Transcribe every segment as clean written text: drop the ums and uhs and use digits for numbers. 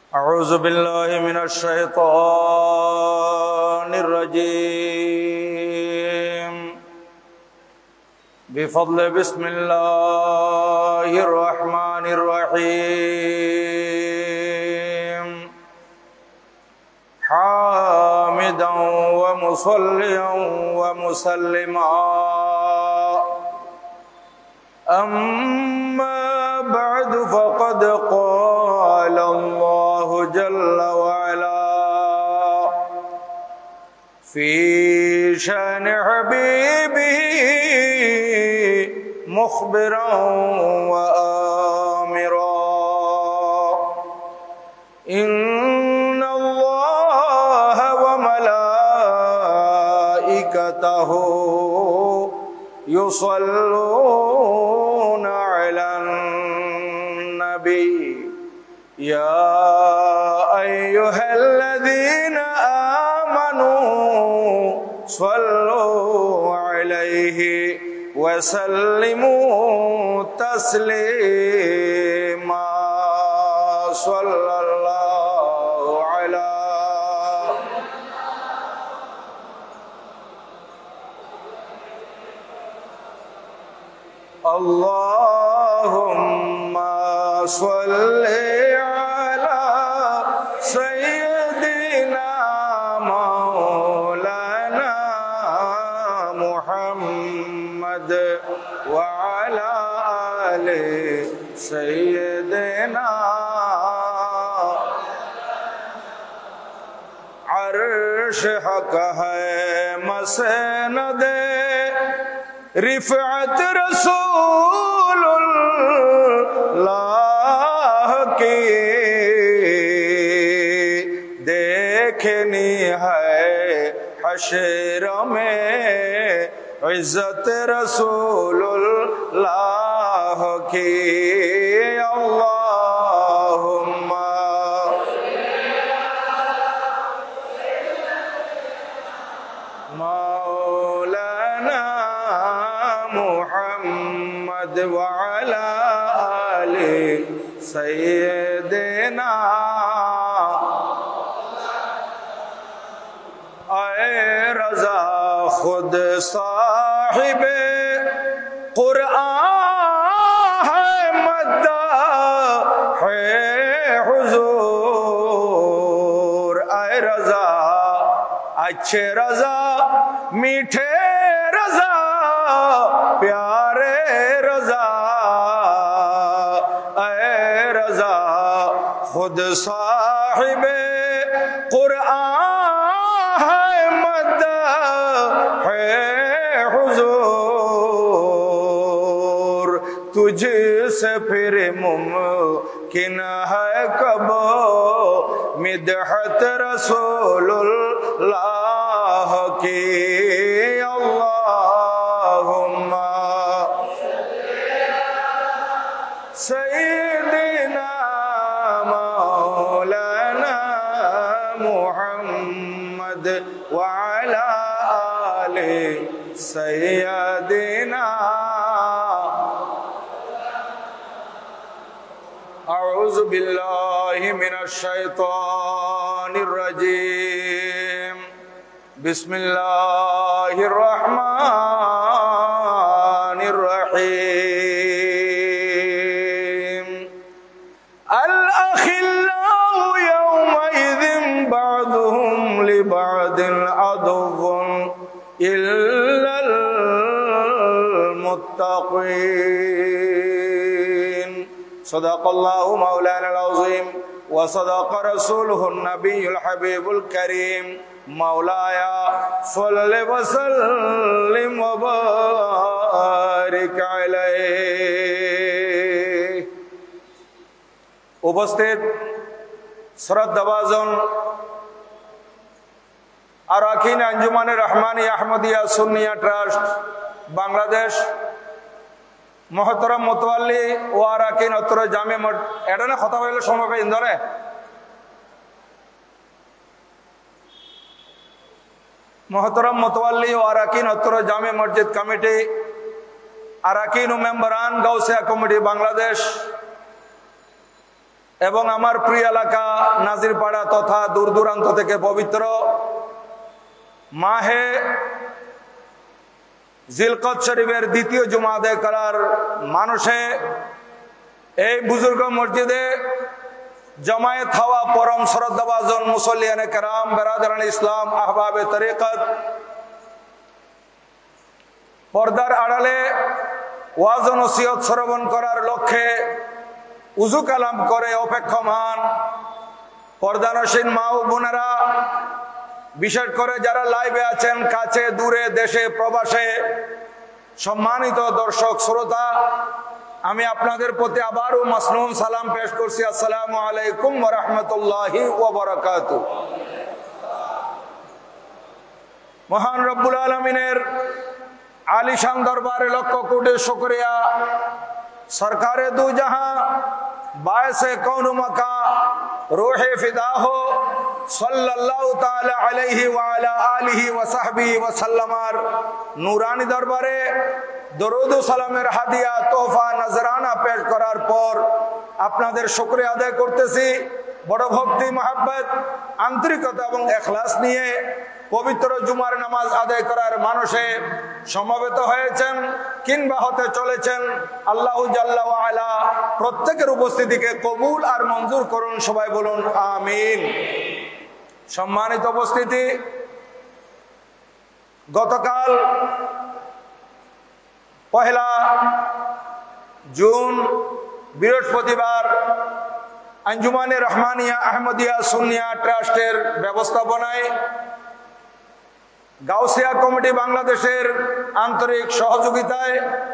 أعوذ بالله من الشيطان الرجيم بفضل بسم الله الرحمن الرحيم حامدا ومصليا ومسلما أما بعد فقد قال الله جل وعلا في شأن حبيبه مخبرا وآمرا إن الله وملائكته يصلون على النبي يا أيها الذين آمنوا صلوا عليه وسلموا تسليما صلى الله على اللهم صل على سيدنا مولانا محمد وعلى آل سيدنا अर्श हक है मसनद रिफ़अत रसूलुल्लाह की देखनी है हशर में इज्जत रसूलुल्लाह की अल्लाहुम्मा मौलाना मुहम्मद वअला आले सय्यदना आए रज़ा खुद साहिबे कुरआन है मद्दाह है हुजूर आए रज़ा अच्छे रज़ा मीठे रज़ा प्यारे रज़ा ऐ रज़ा खुद साहिबे कुरआन है मद्दाह है हुजूर तुझसे फिर मुमकिन है कब मिदहत रसूलुल्लाह की अल्लाहुम्मा सय्यदना मौलाना मुहम्मद वअला आले सय्यदना अऊज़ु बिल्लाहि मिनश शैतानिर रजीम बिस्मिल्लाहिर रहमानिर रहीम अल अखिल्लाउ यौमइज़िन बअदुहुम लिबअदिन अदुव्वुन इल्लल मुत्तक़ीन सदक़ल्लाहु मौलाना अज़ीम व सदक़ रसूलुहुन नबियुल हबीबुल करीम मौलाया सल्लि व सल्लिम व बारिक अलैहि। उपस्थित श्रद्धाभाजन अराकीन अंजुमान रहमानी अहमदिया सुन्निया ट्रस्ट बांग्लादेश मोहतरम मुतवल्ली व अराकीन उत्तर जामे मठ एडने कथा बोले समय पे इंदरे मोहतरम मुतवल्ली व अराकीन उत्तर जामे मस्जिद कमिटी अराकीन मेंबरान गौसिया कमिटी बांग्लादेश এবং আমার প্রিয় এলাকা নাজিরপাড়া তথা দূর দূরান্ত থেকে পবিত্র মাহে জিলকদ শরীফের দ্বিতীয় জুমা আদায় করার মানুষে এই বুজুর্গ মসজিদে জমায়েত হওয়া পরম শ্রদ্ধাভাজন মুসল্লিয়ানে কেরাম, বেরাদারান ইসলাম, আহবাবে তরিকত, পর্দার আড়ালে ওয়াজ ও নসিহত শ্রবণ করার লক্ষ্যে উজু কালাম করে অপেক্ষমান পর্দানসীন মা ও বোনেরা, বিশেষ করে যারা লাইভে আছেন, কাছে দূরে, দেশে প্রবাসে, সম্মানিত দর্শক শ্রোতা, আমি আপনাদের প্রতি আবারও মাসনুন সালাম পেশ করছি। আসসালামু আলাইকুম ওয়া রাহমাতুল্লাহি ওয়া বারাকাতুহু। মহান রব্বুল আলামিনের আলিশান দরবারে লক্ষ কোটি শুকরিয়া। সরকারে দু জাহাं বায়সে কৌন মাকা রূহে ফিদা হো সাল্লাল্লাহু তাআলা আলাইহি ওয়া আলা আলিহি ওয়া সাহবিহি ওয়া সাল্লামার নূরানি দরবারে দরুদ ও সালামের হাদিয়া, তোহফা, নজরানা পেশ করার পর আপনাদের শুকরিয়া আদায় করতেছি। বড় ভক্তি, মহব্বত, আন্তরিকতা এবং ইখলাস নিয়ে পবিত্র জুমার নামাজ আদায় করার মানুষে সমবেত হয়েছেন কিংবা হতে চলেছেন। আল্লাহু জাল্লা ওয়া আলা প্রত্যেকের উপস্থিতিকে কবুল আর মঞ্জুর করুন, সবাই বলুন আমিন। সম্মানিত উপস্থিতি, গতকাল 1 জুন বৃহস্পতিবার আঞ্জুমানে রহমানিয়া আহমদিয়া সুন্নিয়া ট্রাস্টের ব্যবস্থাপনায় গাউসিয়া কমিটি বাংলাদেশের আন্তরিক সহযোগিতায়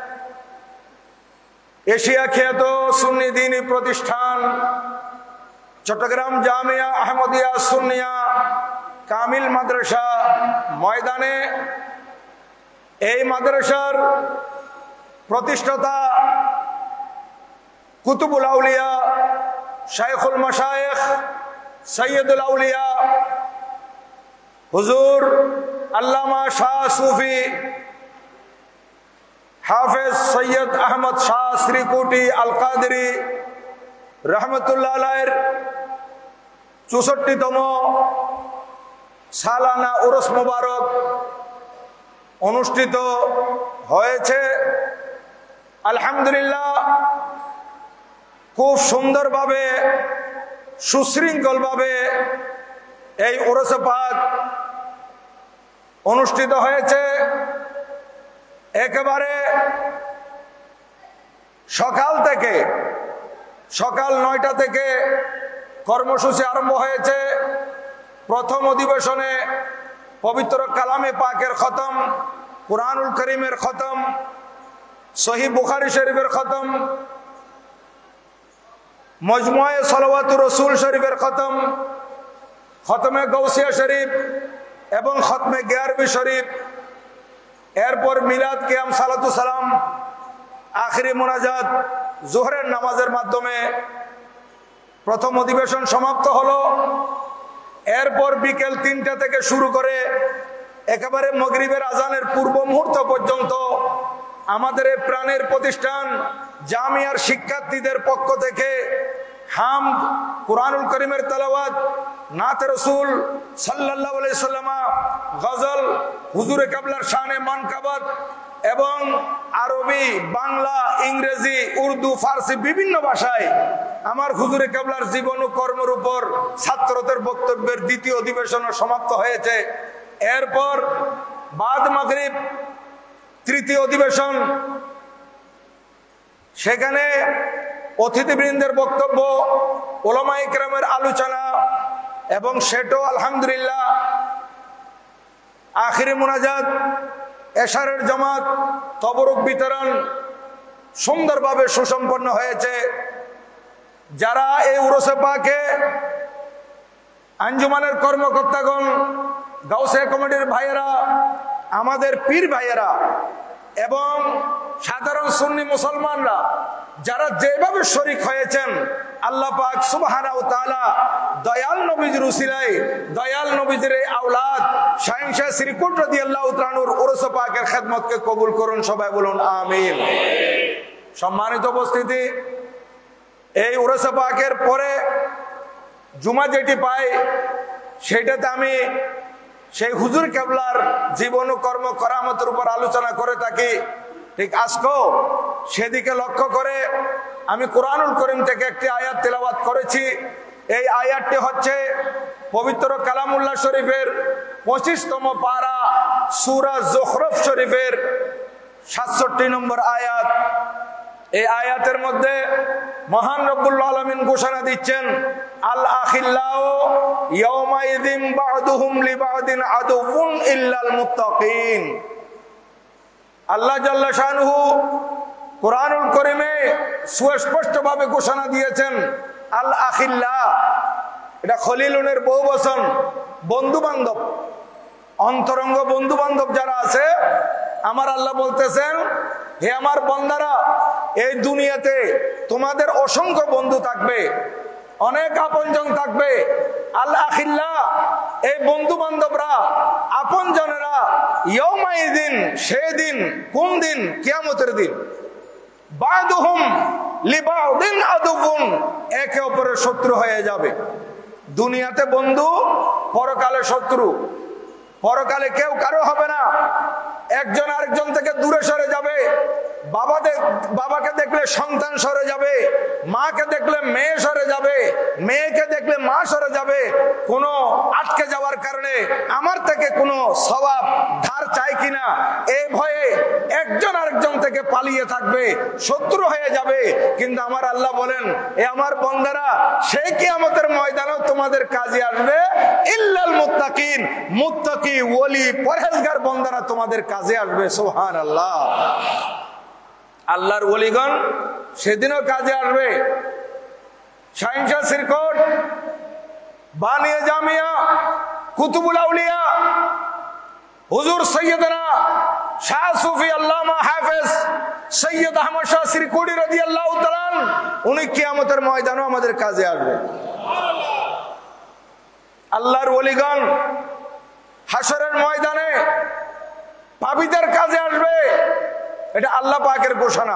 এশিয়া খ্যাত সুন্নি দ্বীনি প্রতিষ্ঠান চট্টগ্রাম জামিয়া আহমদিয়া সুন্নিয়া কামিল মাদ্রাসা ময়দানে এই মাদ্রাসার প্রতিষ্ঠাতা কুতুবুল আউলিয়া শাইখুল মাশায়েখ সৈয়দুল আউলিয়া হুজুর আল্লামা শাহ সুফি হাফেজ সৈয়দ আহমদ শাহ শ্রীকুটি আল কাদরি রহমতুল্লাহ আলাইহির 64তম সালানা উরস মুবারক অনুষ্ঠিত হয়েছে। আলহামদুলিল্লাহ, খুব সুন্দরভাবে সুশৃঙ্খলভাবে এই উরসে পাক অনুষ্ঠিত হয়েছে। একেবারে সকাল 9টা থেকে কর্মসূচি আরম্ভ হয়েছে। প্রথম অধিবেশনে পবিত্র কালামে পাকের খতম, কুরআনুল করিমের খতম, সহিহ বুখারী শরীফের খতম, মজমুয়ে সালাওয়াতুর রাসূল শরীফের খতম, খতমে গাউসিয়া শরীফ এবং খতমে গিয়ারবি শরীফ, এরপর মিলাদ, কিয়াম, সালাতু সালাম, আখিরি মুনাজাত জোহরের নামাজের মাধ্যমে প্রথম অধিবেশন সমাপ্ত হলো। এরপর বিকেল 3টা থেকে শুরু করে একেবারে মাগরিবের আজানের পূর্ব মুহূর্ত পর্যন্ত আমাদের এই প্রাণের প্রতিষ্ঠান জামিয়ার শিক্ষার্থীদের পক্ষ থেকে হামদ, কুরআনুল করিমের তেলাওয়াত, নাতে রাসূল সাল্লাল্লাহু আলাইহি সাল্লাম, গজল, হুজুরে কাবলার শানে মানকাবাত এবং আরবি, বাংলা, ইংরেজি, উর্দু, ফার্সি বিভিন্ন ভাষায় আমার হুজুরে কাবলার জীবন ও কর্মের উপর ছাত্রদের বক্তব্যের দ্বিতীয় অধিবেশন সমাপ্ত হয়েছে। এরপর বাদ মাগরিব তৃতীয় অধিবেশন, সেখানে অতিথিবৃন্দের বক্তব্য, উলামায়ে কেরামের আলোচনা এবং সেটাও আলহামদুলিল্লাহ আখিরি মুনাজাত, এশারের জামাত, তবরুক বিতরণ সুন্দরভাবে সুসম্পন্ন হয়েছে। যারা এই উরসে পাকে আঞ্জুমানের কর্মকর্তাগণ, গাউসিয়া কমিটির ভাইয়েরা, আমাদের পীর ভাইয়েরা এবং সাধারণ সুন্নি মুসলমানরা যারা যেভাবে শরীক হয়েছেন, আল্লাহ পাক সুবহানাহু ওয়া তাআলা দয়াল নবীর উসিলায় দয়াল নবীর আওলাদ শাইখ শ্রীকুট রাদিয়াল্লাহু তাআলা আনহুর উরস পাকের খেদমতকে কবুল করুন, সবাই বলুন আমিন। সম্মানিত উপস্থিতি, এই উরুসে পাকের পরে জুমা যেটি পাই সেটাতে আমি সেই হুজুর কেবলার জীবন ও কর্ম করামতের উপর আলোচনা করে থাকি। ঠিক আজকেও সেদিকে লক্ষ্য করে আমি কোরআনুল করিম থেকে একটি আয়াত তেলাওয়াত করেছি। এই আয়াতটি হচ্ছে পবিত্র কালামুল্লাহ শরীফের 25তম পারা সূরা যুখরুফ শরীফের 67 নম্বর আয়াত। এই আয়াতের মধ্যে মহান রব্বুল আলামিন ঘোষণা দিচ্ছেন, আল আখিল্লাউ ইয়াউমাইযিন বা'দুহুম লিবা'দিন আদুউন ইল্লাল মুত্তাকিন। আল্লাহ জাল্লা শানুহু কোরআনুল কারীমে সুস্পষ্টভাবে ঘোষণা দিয়েছেন আল আখিল্লা, এটা খলিলুনের বহুবচন, বন্ধু বান্ধব, অন্তরঙ্গ বন্ধু বান্ধব যারা আছে। আমার আল্লাহ বলতেছেন, হে আমার বান্দারা, এই দুনিয়াতে তোমাদের অসংখ্য বন্ধু থাকবে, অনেক আপনজন থাকবে। আল আখিল্লা, এই বন্ধু বান্ধবরা, আপনজনেরা, ইয়াউমাইযিন, সেই দিন, কোন দিন? কিয়ামতের দিন। বা'দুহুম লিবা'দিন আদুউন, একে অপরের শত্রু হয়ে যাবে। দুনিয়াতে বন্ধু, পরকালে শত্রু। পরকালে কেউ কারো হবে না, একজন আরেকজন থেকে দূরে সরে যাবে। বাবাকে দেখলে সন্তান সরে যাবে, মাকে দেখলে মেয়ে সরে যাবে, মেয়েকে দেখলে মা সরে যাবে। কোনো আটকে যাওয়ার কারণে আমার থেকে কোনো সওয়াব ধার চাই কিনা এই ভয়ে একজন আরেকজন থেকে পালিয়ে থাকবে, শত্রু হয়ে যাবে। কিন্তু আমার আল্লাহ বলেন, এ আমার বান্দারা, সেই কিয়ামতের ময়দানেও তোমাদের কাজে আসবে ইল্লাল মুত্তাকিন, মুত্তাকি ওলি পরহেজগার বান্দারা তোমাদের কাজে আসবে। সুবহানাল্লাহ। আল্লাহর ওলিগণ সেদিনও কাজে আসবে। শাহিনশাহ সিরকোট, বানিয়ে জামিয়া, কুতুবুল আউলিয়া, হুজুর সৈয়দনা শাহ সুফি আল্লামা হাফেজ সৈয়দ আহমদ শাহ সিরকুটি রাদিয়াল্লাহু তাআলা, উনি কিয়ামতের ময়দানেও আমাদের কাজে আসবে। আল্লাহর ওলিগণ হাসরের ময়দানে পাপীদের কাজে আসবে, এটা আল্লাহ পাকের ঘোষণা।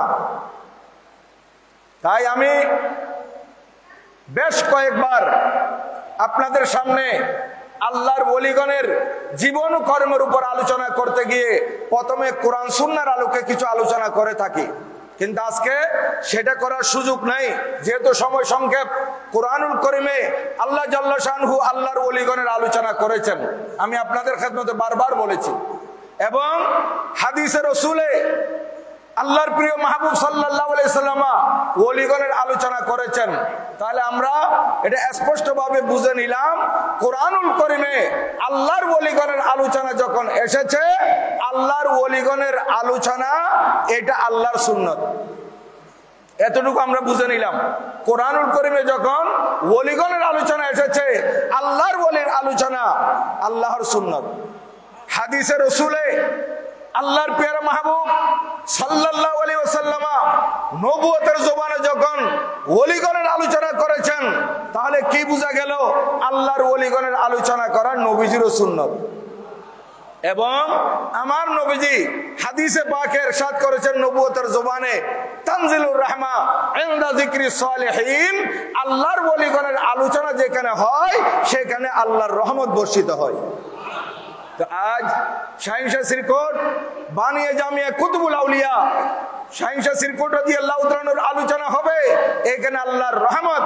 তাই আমি বেশ কয়েকবার আপনাদের সামনে আল্লাহর ওলিগণের জীবন ও কর্মের উপর আলোচনা করতে গিয়ে প্রথমে কোরআন সুন্নাহর আলোকে কিছু আলোচনা করে থাকি, কিন্তু আজকে সেটা করার সুযোগ নাই, যেহেতু সময় সংক্ষেপ। কোরআনুল কারীমে আল্লাহ জাল্লা শানহু আল্লাহর ওলিগণের আলোচনা করেছেন, আমি আপনাদের খেদমতে বারবার বলেছি। এবং হাদিসে রাসূলে আল্লাহর প্রিয় মাহবুব সাল্লাল্লাহু আলাইহি সাল্লাম ওলিগণের আলোচনা করেছেন। তাহলে আমরা এটা স্পষ্টভাবে বুঝে নিলাম, কোরআনুল কারীমে আল্লাহর ওলিগণের আলোচনা যখন এসেছে, আল্লাহর ওলিগণের আলোচনা এটা আল্লাহর সুন্নত। এতটুকু আমরা বুঝে নিলাম। কোরআনুল কারীমে যখন ওলিগণের আলোচনা এসেছে, আল্লাহর ওলির আলোচনা আল্লাহর সুন্নত। হাদিসে রাসূলে আল্লাহর প্রিয় মাহবুব সাল্লাল্লাহু আলাইহি ওয়াসাল্লাম নবুয়তের জবানে যখন ওলিগণের আলোচনা করেছেন, তাহলে কি বোঝা গেল? আল্লাহর ওলিগণের আলোচনা করা নবীজির সুন্নত। এবং আমার নবীজি হাদিসে পাকে ইরশাদ করেছেন নবুয়তের জবানে, তানজিলুর রাহমা ইনদা যিকরিস সালিহিন, আল্লাহর ওলিগণের আলোচনা যেখানে হয় সেখানে আল্লাহর রহমত বর্ষিত হয়। তো আজ শাহিনশাহ সিরকোট, বানিয়ে জামিয়া, কুতুবুল আউলিয়া, শাহিনশাহ সিরকোট রাদিয়াল্লাহু তাআলার আলোচনা হবে, এখানে আল্লাহর রহমত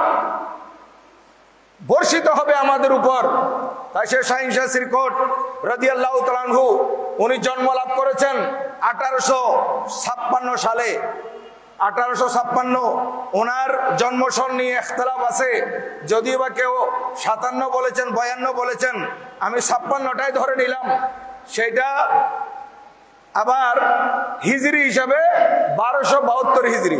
বর্ষিত হবে আমাদের উপর। তাই সে শাহিনশাহ সিরকোট রাদিয়াল্লাহু তাআলা আনহু, উনি জন্ম লাভ করেছেন 1856 সালে। 1856, ওনার জন্মসন নিয়ে ইখতিলাফ আছে, যদিও বা কেউ 57 বলেছেন, 52 বলেছেন, আমি 56টাই ধরে নিলাম। সেটা আবার হিজরি হিসাবে 1272 হিজরি,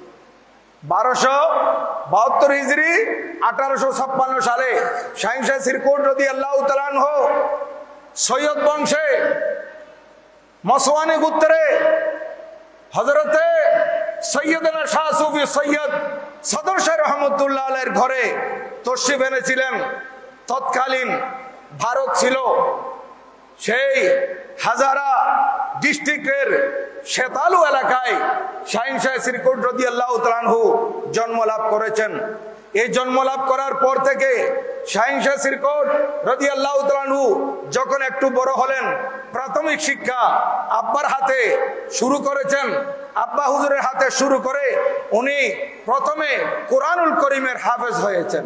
1272 হিজরি 1856 সালে শাহিনশাহ সিরকোট রাদিয়াল্লাহু তাআলা আনহু সৈয়দ বংশে মসওয়ানি গোত্রে হযরতে সৈয়দনা শাহ সুফি সৈয়দ সদর শাহ রহমতুল্লাহ আলাইহির ঘরে তশরিফ এনেছিলেন। তৎকালীন ভারত ছিল সেই হাজারা ডিস্ট্রিক্টের শেতালু এলাকায় শাহিন শাহ শ্রীকোট রাদিয়াল্লাহু তাআলা আনহু জন্ম লাভ করেছেন। এই জন্ম লাভ করার পর থেকে শাহিন শাহ শ্রীকোট রাদিয়াল্লাহু তাআলা আনহু যখন একটু বড় হলেন, প্রাথমিক শিক্ষা আব্বার হাতে শুরু করেছেন। আব্বা হুজুরের হাতে শুরু করে উনি প্রথমে কোরআনুল করিমের হাফেজ হয়েছেন।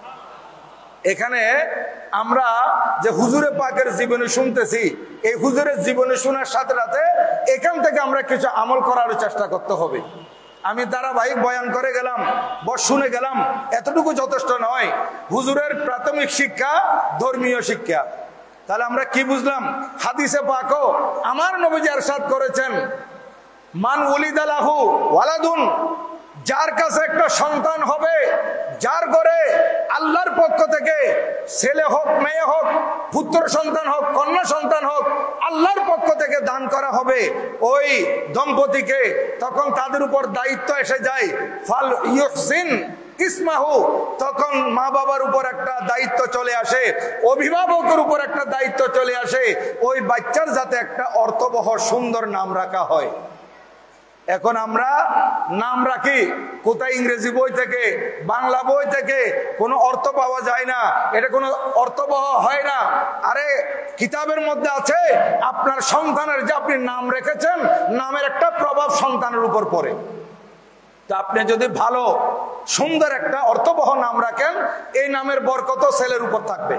এখানে আমরা যে হুজুরে পাকের জীবনী শুনতেছি, এই হুজুরের জীবনী শোনার সাথে সাথে এখান থেকে আমরা কিছু আমল করার চেষ্টা করতে হবে। আমি ধারাবাহিক বয়ান করে গেলাম, শুনে গেলাম, এতটুকু যথেষ্ট নয়। হুজুরের প্রাথমিক শিক্ষা ধর্মীয় শিক্ষা। তাহলে আমরা কি বুঝলাম? হাদিসে পাকও আমার নবীজি ইরশাদ করেছেন, মান ওয়ালিদা লাহু ওয়ালাদুন, যার কাছে একটা সন্তান হবে, যার ঘরে আল্লাহর পক্ষ থেকে ছেলে হোক মেয়ে হোক, পুত্র সন্তান হোক কন্যা সন্তান হোক, আল্লাহর পক্ষ থেকে দান করা হবে ওই দম্পতিকে, তখন তাদের উপর দায়িত্ব এসে যায় ফাল ইউহসিন ইসমাহু, তখন মা বাবার উপর একটা দায়িত্ব চলে আসে, অভিভাবকের উপর একটা দায়িত্ব চলে আসে, ওই বাচ্চার যাতে একটা অর্থবহ সুন্দর নাম রাখা হয়। এখন আমরা নাম রাখি কোথায়? ইংরেজি বই থেকে, বাংলা বই থেকে, কোনো অর্থ পাওয়া যায় না, এটা কোনো অর্থবহ হয় না। আরে কিতাবের মধ্যে আছে আপনার সন্তানের যে আপনি নাম রেখেছেন, নামের একটা প্রভাব সন্তানের উপর পড়ে। তো আপনি যদি ভালো সুন্দর একটা অর্থবহ নাম রাখেন, এই নামের বরকত ছেলের উপর থাকবে।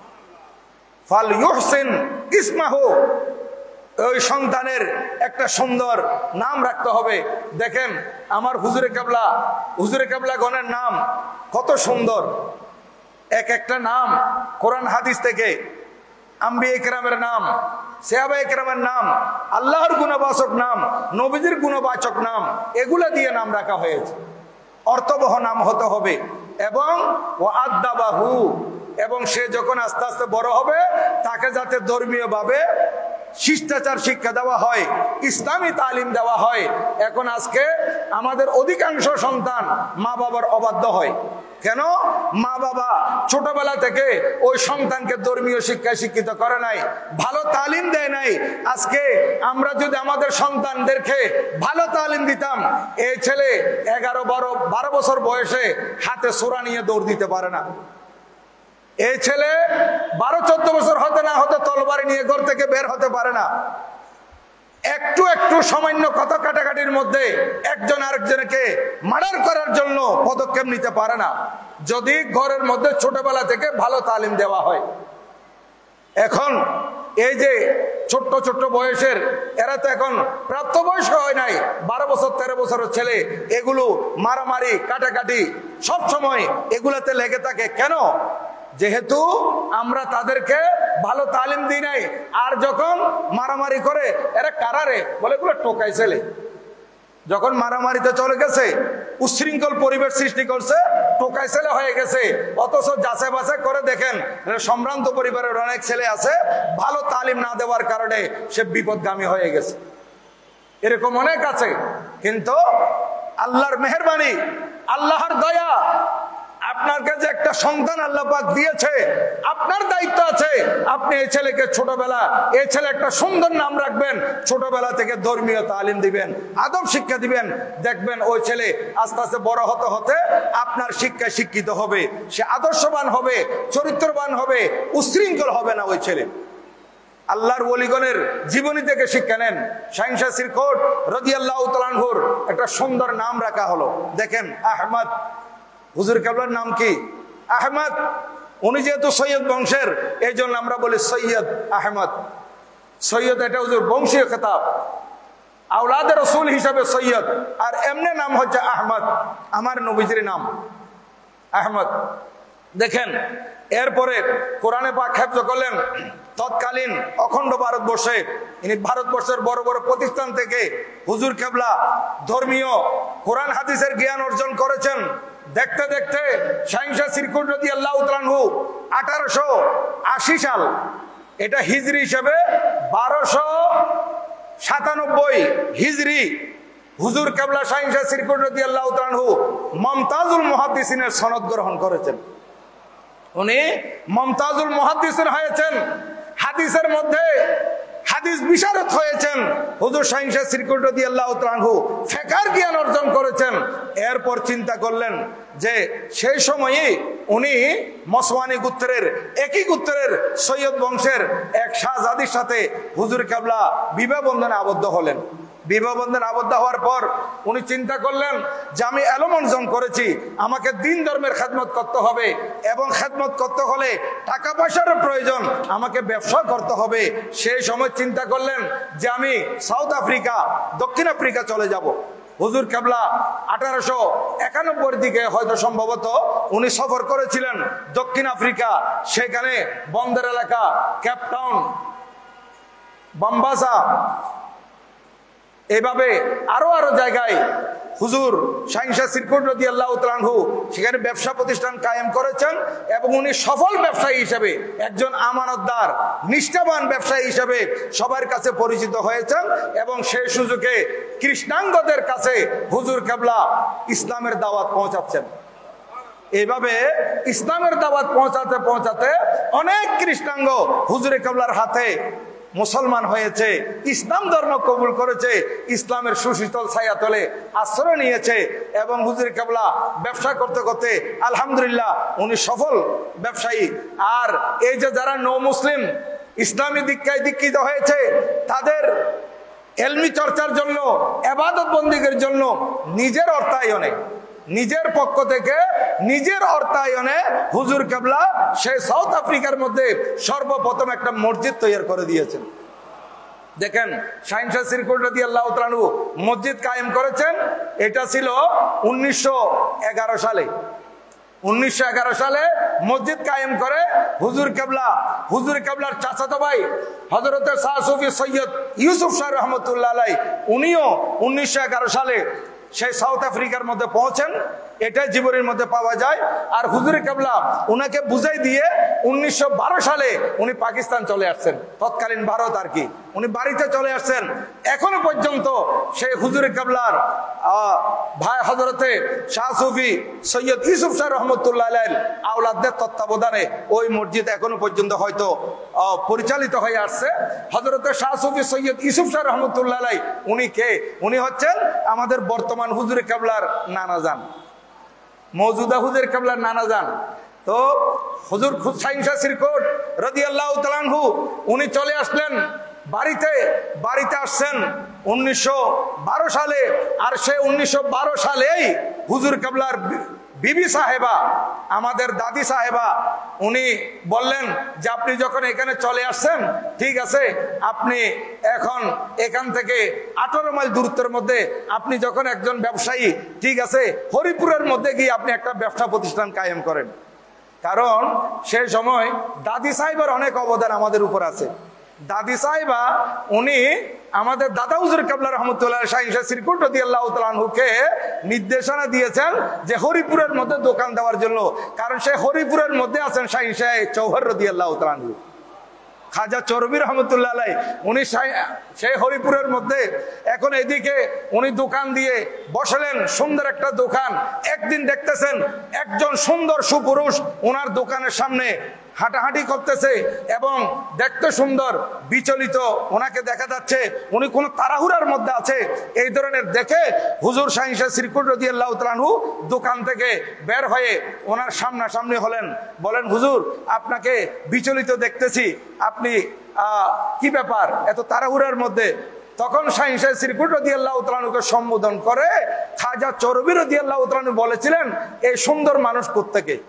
ফাল ইউহসিন ইসমাহু, ওই সন্তানের একটা সুন্দর নাম রাখতে হবে। দেখেন আমার হুজুরে কেবলা গণের নাম কত সুন্দর, এক একটা নাম কোরআন হাদিস থেকে, আম্বিয়া ইকরামের নাম, সাহাবা ইকরামের নাম, আল্লাহর গুণবাচক নাম, নবীজির গুণবাচক নাম, এগুলা দিয়ে নাম রাখা হয়েছে। অর্থবহ নাম হতে হবে। এবং ওয়াদাবাহু, এবং সে যখন আস্তে আস্তে বড় হবে তাকে যাতে ধর্মীয় ভাবে শিষ্টাচার শিক্ষা দেওয়া হয়, ইসলামী তালিম দেওয়া হয়। এখন আজকে আমাদের অধিকাংশ সন্তান মা বাবার অবাধ্য হয়। কেন? মা বাবা ছোটবেলা থেকে ওই সন্তানকে ধর্মীয় শিক্ষায় শিক্ষিত করে নাই, ভালো তালিম দেয় নাই। আজকে আমরা যদি আমাদের সন্তানদেরকে ভালো তালিম দিতাম, এই ছেলে 11-12 বছর বয়সে হাতে সূরা নিয়ে দৌড় দিতে পারে না। এই ছেলে 12-14 বছর হতে না হতে তলবারি নিয়ে ঘর থেকে বের হতে পারে না। একটু একটু সামান্য কথা কাটাকাটির মধ্যে একজন আরেকজনকে মার্ডার করার জন্য পদক্ষেপ নিতে পারে না, যদি ঘরের মধ্যে ছোটবেলা থেকে ভালো তালিম দেওয়া হয়। এখন এই যে ছোট্ট ছোট্ট বয়সের, এরা তো এখন প্রাপ্তবয়স্ক হয় নাই, 12 বছর 13 বছরের ছেলে, এগুলো মারামারি কাটাকাটি সব সময় এগুলাতে লেগে থাকে। কেন? যেহেতু আমরা তাদেরকে ভালো তালিম দিই নাই। আর যখন মারামারি করে, এরা কারারে বলে এগুলো টোকাই ছেলে, যখন মারামারিতে চলে গেছে, উচ্ছৃঙ্খল পরিবেশ সৃষ্টি করছে, টোকাই ছেলে হয়ে গেছে। অথচ যাচাই বাছাই করে দেখেন সম্ভ্রান্ত পরিবারের অনেক ছেলে আছে, ভালো তালিম না দেওয়ার কারণে সে বিপদগামী হয়ে গেছে। এরকম অনেক আছে। কিন্তু আল্লাহর মেহেরবানি, আল্লাহর দয়া, আপনার কাছে একটা সন্তান আল্লাহ পাক দিয়েছে, আপনার দায়িত্ব আছে আপনি এই ছেলেকে ছোটবেলা, এই ছেলে একটা সুন্দর নাম রাখবেন, ছোটবেলা থেকে ধর্মীয় তালিম দিবেন, আদব শিক্ষা দিবেন। দেখবেন ওই ছেলে আস্তে আস্তে বড় হতে হতে আপনার শিক্ষায় শিক্ষিত হবে, সে আদর্শবান হবে, চরিত্রবান হবে, উচ্ছৃঙ্খল হবে না ওই ছেলে। আল্লাহর ওলিগণের জীবনী থেকে শিক্ষা নেন। শাহিন শাহ শ্রীকোট রাদিয়াল্লাহু তাআলা আনহুর একটা সুন্দর নাম রাখা হলো। দেখেন আহমদ, হুজুর কেবলার নাম কি? আহমদ। উনি যেহেতু সৈয়দ বংশের, এই জন্য আমরা বলি সৈয়দ আহমদ। সৈয়দ এটা হুজুর বংশীয় খেতাব, আওলাদে রসুল হিসাবে সৈয়দ, আর এমনি নাম হচ্ছে আহমদ, আমার নবীজির নাম আহমদ। দেখেন এরপরে কোরআনে পাক হেফজ করলেন। তৎকালীন অখণ্ড ভারতবর্ষে, ইনি ভারতবর্ষের বড় বড় প্রতিষ্ঠান থেকে হুজুর কেবলা ধর্মীয় কোরআন হাদিসের জ্ঞান অর্জন করেছেন। দেখতে দেখতে শাহিন শাহ শ্রীকোট রাদিয়াল্লাহু তাআলা আনহু 1880 সাল, এটা হিজরি হিসেবে 1297 হিজরি, হুজুর কেবলা শাহিন শাহ শ্রীকোট রাদিয়াল্লাহু তাআলা আনহু মুমতাজুল মুহাদ্দিসিনের সনদ গ্রহণ করেছেন। উনি মুমতাজুল মুহাদ্দিসিন হয়েছেন। হাদিস বিশারদ হয়েছেন, হুজুর শাহিন শাহ শ্রীকুট রাদিয়াল্লাহু তাআলা আনহু ফিকহের জ্ঞান অর্জন করেছেন। এরপর চিন্তা করলেন যে সেই সময়ে উনি মসওয়ানি গোত্রের একই গোত্রের সৈয়দ বংশের এক শাহজাদির সাথে হুজুর কেবলা বিবাহ বন্ধনে আবদ্ধ হলেন। বিবাহ বন্ধনে আবদ্ধ হওয়ার পর উনি চিন্তা করলেন যে আমি এলম অর্জন করেছি, আমাকে দিন ধর্মের খেদমত করতে হবে, এবং খেদমত করতে হলে টাকা পয়সারও প্রয়োজন, আমাকে ব্যবসা করতে হবে। সেই সময় চিন্তা করলেন যে আমি সাউথ আফ্রিকা, দক্ষিণ আফ্রিকা চলে যাব। হুজুর কেবলা 1891 দিকে হয়তো সম্ভবত উনি সফর করেছিলেন দক্ষিণ আফ্রিকা। সেখানে বন্দর এলাকা, কেপটাউন, বাম্বাসা, এভাবে আরো জায়গায় হুজুর শাহিন শাহ শ্রীকুট রাদিয়াল্লাহু তাআলা আনহু সেখানে ব্যবসা প্রতিষ্ঠান কায়েম করেছেন, এবং উনি সফল ব্যবসায়ী হিসেবে, একজন আমানতদার নিষ্ঠাবান ব্যবসায়ী হিসেবে সবার কাছে পরিচিত হয়েছেন। এবং সেই সুযোগে কৃষ্ণাঙ্গদের কাছে হুজুর কেবলা ইসলামের দাওয়াত পৌঁছাচ্ছেন। এইভাবে ইসলামের দাওয়াত পৌঁছাতে পৌঁছাতে অনেক কৃষ্ণাঙ্গ হুজুরে কেবলার হাতে মুসলমান হয়েছে, ইসলাম ধর্ম কবুল করেছে, ইসলামের সুশীতল ছায়াতলে আশ্রয় নিয়েছে। এবং হুজুর কেবলা ব্যবসা করতে করতে আলহামদুলিল্লাহ উনি সফল ব্যবসায়ী। আর এই যে যারা নৌ মুসলিম ইসলামী দীক্ষায় দীক্ষিত হয়েছে, তাদের এলমি চর্চার জন্য, ইবাদত বন্দেগীর জন্য নিজের অর্থায়নে, নিজের পক্ষ থেকে নিজের অর্থায়নে হুজুর কেবলা সেই সাউথ আফ্রিকার মধ্যে সর্বপ্রথম একটা মসজিদ তৈরি করে দিয়েছেন। দেখেন, শাহিন শাহ শ্রীকুট রাদিয়াল্লাহু তাআলা আনহু মসজিদ কায়েম করেছেন। এটা ছিল 1911 সালে। 1911 সালে মসজিদ কায়েম করে হুজুর কেবলার চাচাতো ভাই হযরত শাহ সুফি সৈয়দ ইউসুফ শাহ রহমতুল্লাহ আলাইহি, উনিও 1911 সালে সেই সাউথ আফ্রিকার মধ্যে পৌঁছেন। এটাই জীবনের মধ্যে পাওয়া যায়। আর হুজুর কেবলা উনাকে বুঝাই দিয়ে 1912 সালে উনি পাকিস্তান চলে আসছেন, তৎকালীন ভারত আর কি। উনি বাড়িতে চলে আসছেন। এখনো পর্যন্ত সেই হুজুর কেবলার ভাই হযরতে শাহ সুফি সৈয়দ ইউসুফ শাহ রহমতুল্লাহ আলাইহির আওলাদদের তত্ত্বাবধানে ওই মসজিদ এখনো পর্যন্ত হয়তো পরিচালিত হয়ে আসছে। হযরতে শাহ সুফি সৈয়দ ইউসুফ শাহ রহমতুল্লাহ আলাইহি উনি কে? উনি হচ্ছেন আমাদের বর্তমান হুজুর কেবলার নানা যান, মওজুদা হুজুর কেবলার নানা যান। তো হুজুর শাহিন শাহ শ্রীকুট রাদিয়াল্লাহু তাআলা আনহু উনি চলে আসলেন বাড়িতে আসছেন 1912 সালে। আর সে 1912 সালেই হুজুর কেবলার বিবি সাহেবা, আমাদের দাদি সাহেবা, উনি বললেন যে আপনি যখন এখানে চলে আসছেন, ঠিক আছে, আপনি এখন এখান থেকে 18 মাইল দূরত্বের মধ্যে আপনি যখন একজন ব্যবসায়ী, ঠিক আছে, হরিপুরের মধ্যে গিয়ে আপনি একটা ব্যবসা প্রতিষ্ঠান কায়েম করেন। কারণ সেই সময় দাদি সাহেবের অনেক অবদান আমাদের উপর আছে। দাদি সাহেবা উনি আমাদের দাদা হুজুর কেবলা রহমতুল্লাহ শাহিন শাহ শ্রীকুট রাদিয়াল্লাহু তাআলা আনহুকে নির্দেশনা দিয়েছেন যে হরিপুরের মধ্যে দোকান দেওয়ার জন্য। কারণ সেই হরিপুরের মধ্যে আছেন শাহিন শাহ চৌহর রাদিয়াল্লাহু তাআলা আনহু, খাজা চরবি রহমতুল্লাহ আলাইহি, উনি সেই হরিপুরের মধ্যে। এখন এদিকে উনি দোকান দিয়ে বসলেন, সুন্দর একটা দোকান। একদিন দেখতেছেন একজন সুন্দর সুপুরুষ ওনার দোকানের সামনে হাঁটাহাঁটি করতেছে এবং দেখতে সুন্দর, বিচলিত ওনাকে দেখা যাচ্ছে, উনি কোন তাড়াহুড়ার মধ্যে আছে। এই ধরনের দেখে হুজুর শাহিন শাহ শ্রীকুট রাদিয়াল্লাহু তাআলা আনহু দোকান থেকে বের হয়ে ওনার সামনাসামনি হলেন। বলেন, হুজুর আপনাকে বিচলিত দেখতেছি, আপনি কি ব্যাপার এত তাড়াহুড়ার মধ্যে? তখন শাহিন শাহ শ্রীকুট রাদিয়াল্লাহু তাআলা আনহুকে সম্বোধন করে খাজা চরবি রাদিয়াল্লাহু তাআলা আনহু বলেছিলেন, এই সুন্দর মানুষ কোত্থেকে?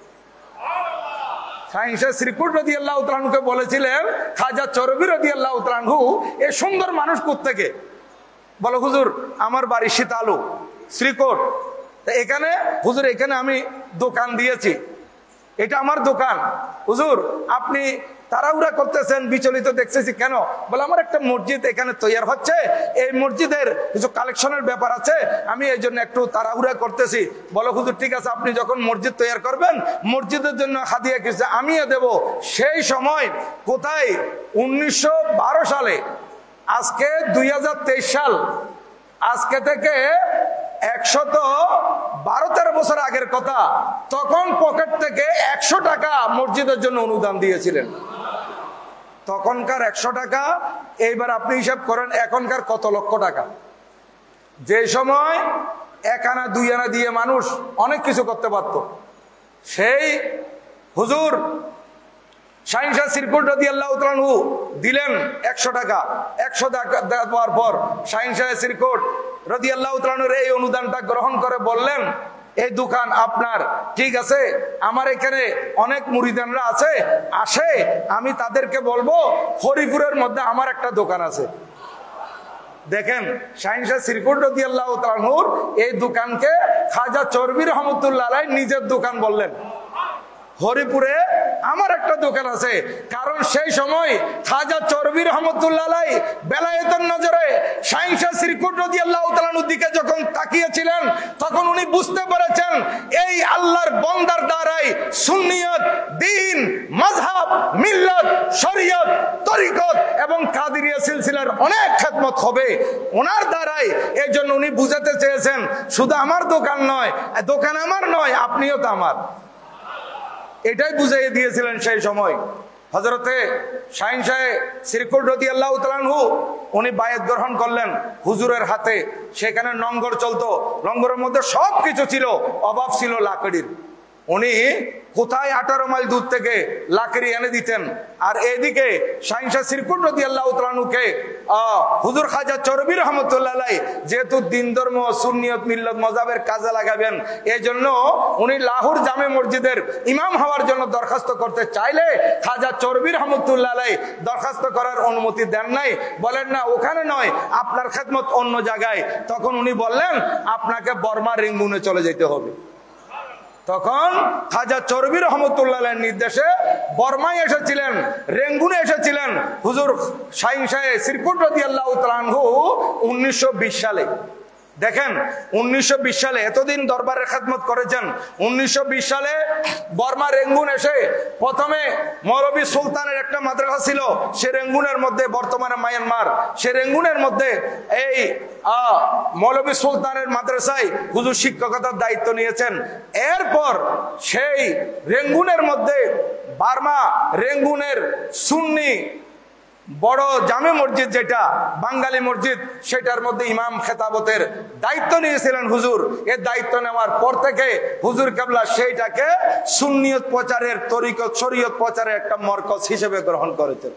শাহিন শাহ শ্রীকুট রাদিয়াল্লাহু তাআলা আনহুকে বলেছিলেন খাজা চরবি রাদিয়াল্লাহু তাআলা আনহু, এই সুন্দর মানুষ কোত্থেকে? বলো, হুজুর আমার বাড়ি শীতালু, শ্রীকোট। এখানে হুজুর, এখানে আমি দোকান দিয়েছি, এটা আমার দোকান। হুজুর আপনি তাড়াহুড়া করতেছেন, বিচলিত দেখতেছি কেন? বলে, আমার একটা মসজিদ এখানে তৈরি হচ্ছে, এই মসজিদের কিছু কালেকশনের ব্যাপার আছে, আমি এই জন্য একটু তাড়াহুড়া করতেছি। বলো, হুজুর ঠিক আছে, আপনি যখন মসজিদ তৈরি করবেন, মসজিদের জন্য হাদিয়া কিছু আমিও দেব। সেই সময় কোথায়? 1912 সালে। আজকে 2023 সাল, আজকে থেকে 112-13 বছর আগের কথা। তখন পকেট থেকে 100 টাকা মসজিদের জন্য অনুদান দিয়েছিলেন। তখনকার 100 টাকা, এইবার আপনি হিসাব করেন এখনকার কত লক্ষ টাকা। যে সময় 1 আনা 2 আনা দিয়ে মানুষ অনেক কিছু করতে পারত, সেই হুজুর শাহিন শাহ সিরকুট রাদিয়াল্লাহু তাআলা আনহু দিলেন 100 টাকা। 100 টাকা দেওয়ার পর শাহিন শাহ সিরকুট রাদিয়াল্লাহু তাআলা আনহুর এই অনুদানটা গ্রহণ করে বললেন, এই দোকান আপনার, ঠিক আছে, আমার এখানে অনেক মুরিদানরা আছে, আসে, আমি তাদেরকে বলবো হরিপুরের মধ্যে আমার একটা দোকান আছে। দেখেন শাহিন শাহ সিরকুট রাদিয়াল্লাহু তাআলা আনহুর এই দোকানকে খাজা চরবি রহমতুল্লাহ আলাইহি নিজের দোকান বললেন। হরিপুরে আমার একটা দোকান আছে, কারণ সেই সময় খাজা চরবি রহমতুল্লাহ আলাইহি বেলায়েতের নজরে শাহিন শাহ সিরকুট রাদিয়াল্লাহু তাআলা আনহুর দিকে যখন তাকিয়েছিলেন, তখন উনি বুঝতে পেরেছেন এই আল্লাহর বান্দার দ্বারাই সুন্নিয়ত, দ্বীন, মাযহাব, মিল্লাত, শরীয়ত, তরিকত এবং কাদেরিয়া সিলসিলার অনেক খেদমত হবে ওনার দ্বারাই। এই জন্য উনি বুঝাতে চেয়েছেন শুধু আমার দোকান নয়, দোকান আমার নয়, আপনিও তো আমার। এটাই বুঝাইয়ে দিয়েছিলেন সেই সময় হযরতে শাহিন শাহ সিরকুট রাদিয়াল্লাহু তাআলা আনহু। উনি বায়াত গ্রহণ করলেন হুজুরের হাতে। সেখানে লঙ্গর চলতো, লঙ্গরের মধ্যে সব কিছু ছিল, অভাব ছিল লাকড়ির। উনি কোথায় 18 মাইল দূর থেকে লাকড়ি এনে দিতেন। আর এদিকে শাহিন শাহ সিরকুট রাদিয়াল্লাহু তাআলা আনহুকে হুজুর খাজা চরবি রহমতুল্লাহ আলাইহি যেহেতু দিন ধর্ম, সুন্নিয়ত, মিল্লাত, মাযহাবের কাজে লাগাবেন, এই জন্য উনি লাহোর জামে মসজিদের ইমাম হওয়ার জন্য দরখাস্ত করতে চাইলে খাজা চরবি রহমতুল্লাহ আলাইহি দরখাস্ত করার অনুমতি দেন নাই। বলেন না ওখানে নয়, আপনার খেদমত অন্য জায়গায়। তখন উনি বললেন আপনাকে বর্মা রেঙ্গুনে চলে যেতে হবে। তখন খাজা চরবি রহমতুল্লাহ আলাইহির নির্দেশে বর্মায় এসেছিলেন, রেঙ্গুনে এসেছিলেন হুজুর শাহিন শাহ সিরকুট রাদিয়াল্লাহু তাআলা আনহু 1920 সালে। দেখেন 1920 সালে এতদিন দরবারের খেদমত করেছেন। 1920 সালে বর্মা রেঙ্গুন এসে প্রথমে মৌলভী সুলতানের একটা মাদ্রাসা ছিল, সে রেঙ্গুনের মধ্যে, বর্তমানে মায়ানমার, সে রেঙ্গুনের মধ্যে এই মৌলভী সুলতানের মাদ্রাসায় হুজুর শিক্ষকতার দায়িত্ব নিয়েছেন। এরপর সেই রেঙ্গুনের মধ্যে বার্মা রেঙ্গুনের সুন্নি বড় জামে মসজিদ, যেটা বাঙালি মসজিদ, সেটার মধ্যে ইমাম খেতাবতের দায়িত্ব নিয়েছিলেন হুজুর। এর দায়িত্ব নেওয়ার পর থেকে হুজুর কেবলা সেইটাকে সুন্নিয়ত প্রচারের, তরিকত, শরীয়ত প্রচারের একটা মরকজ হিসেবে গ্রহণ করেছেন।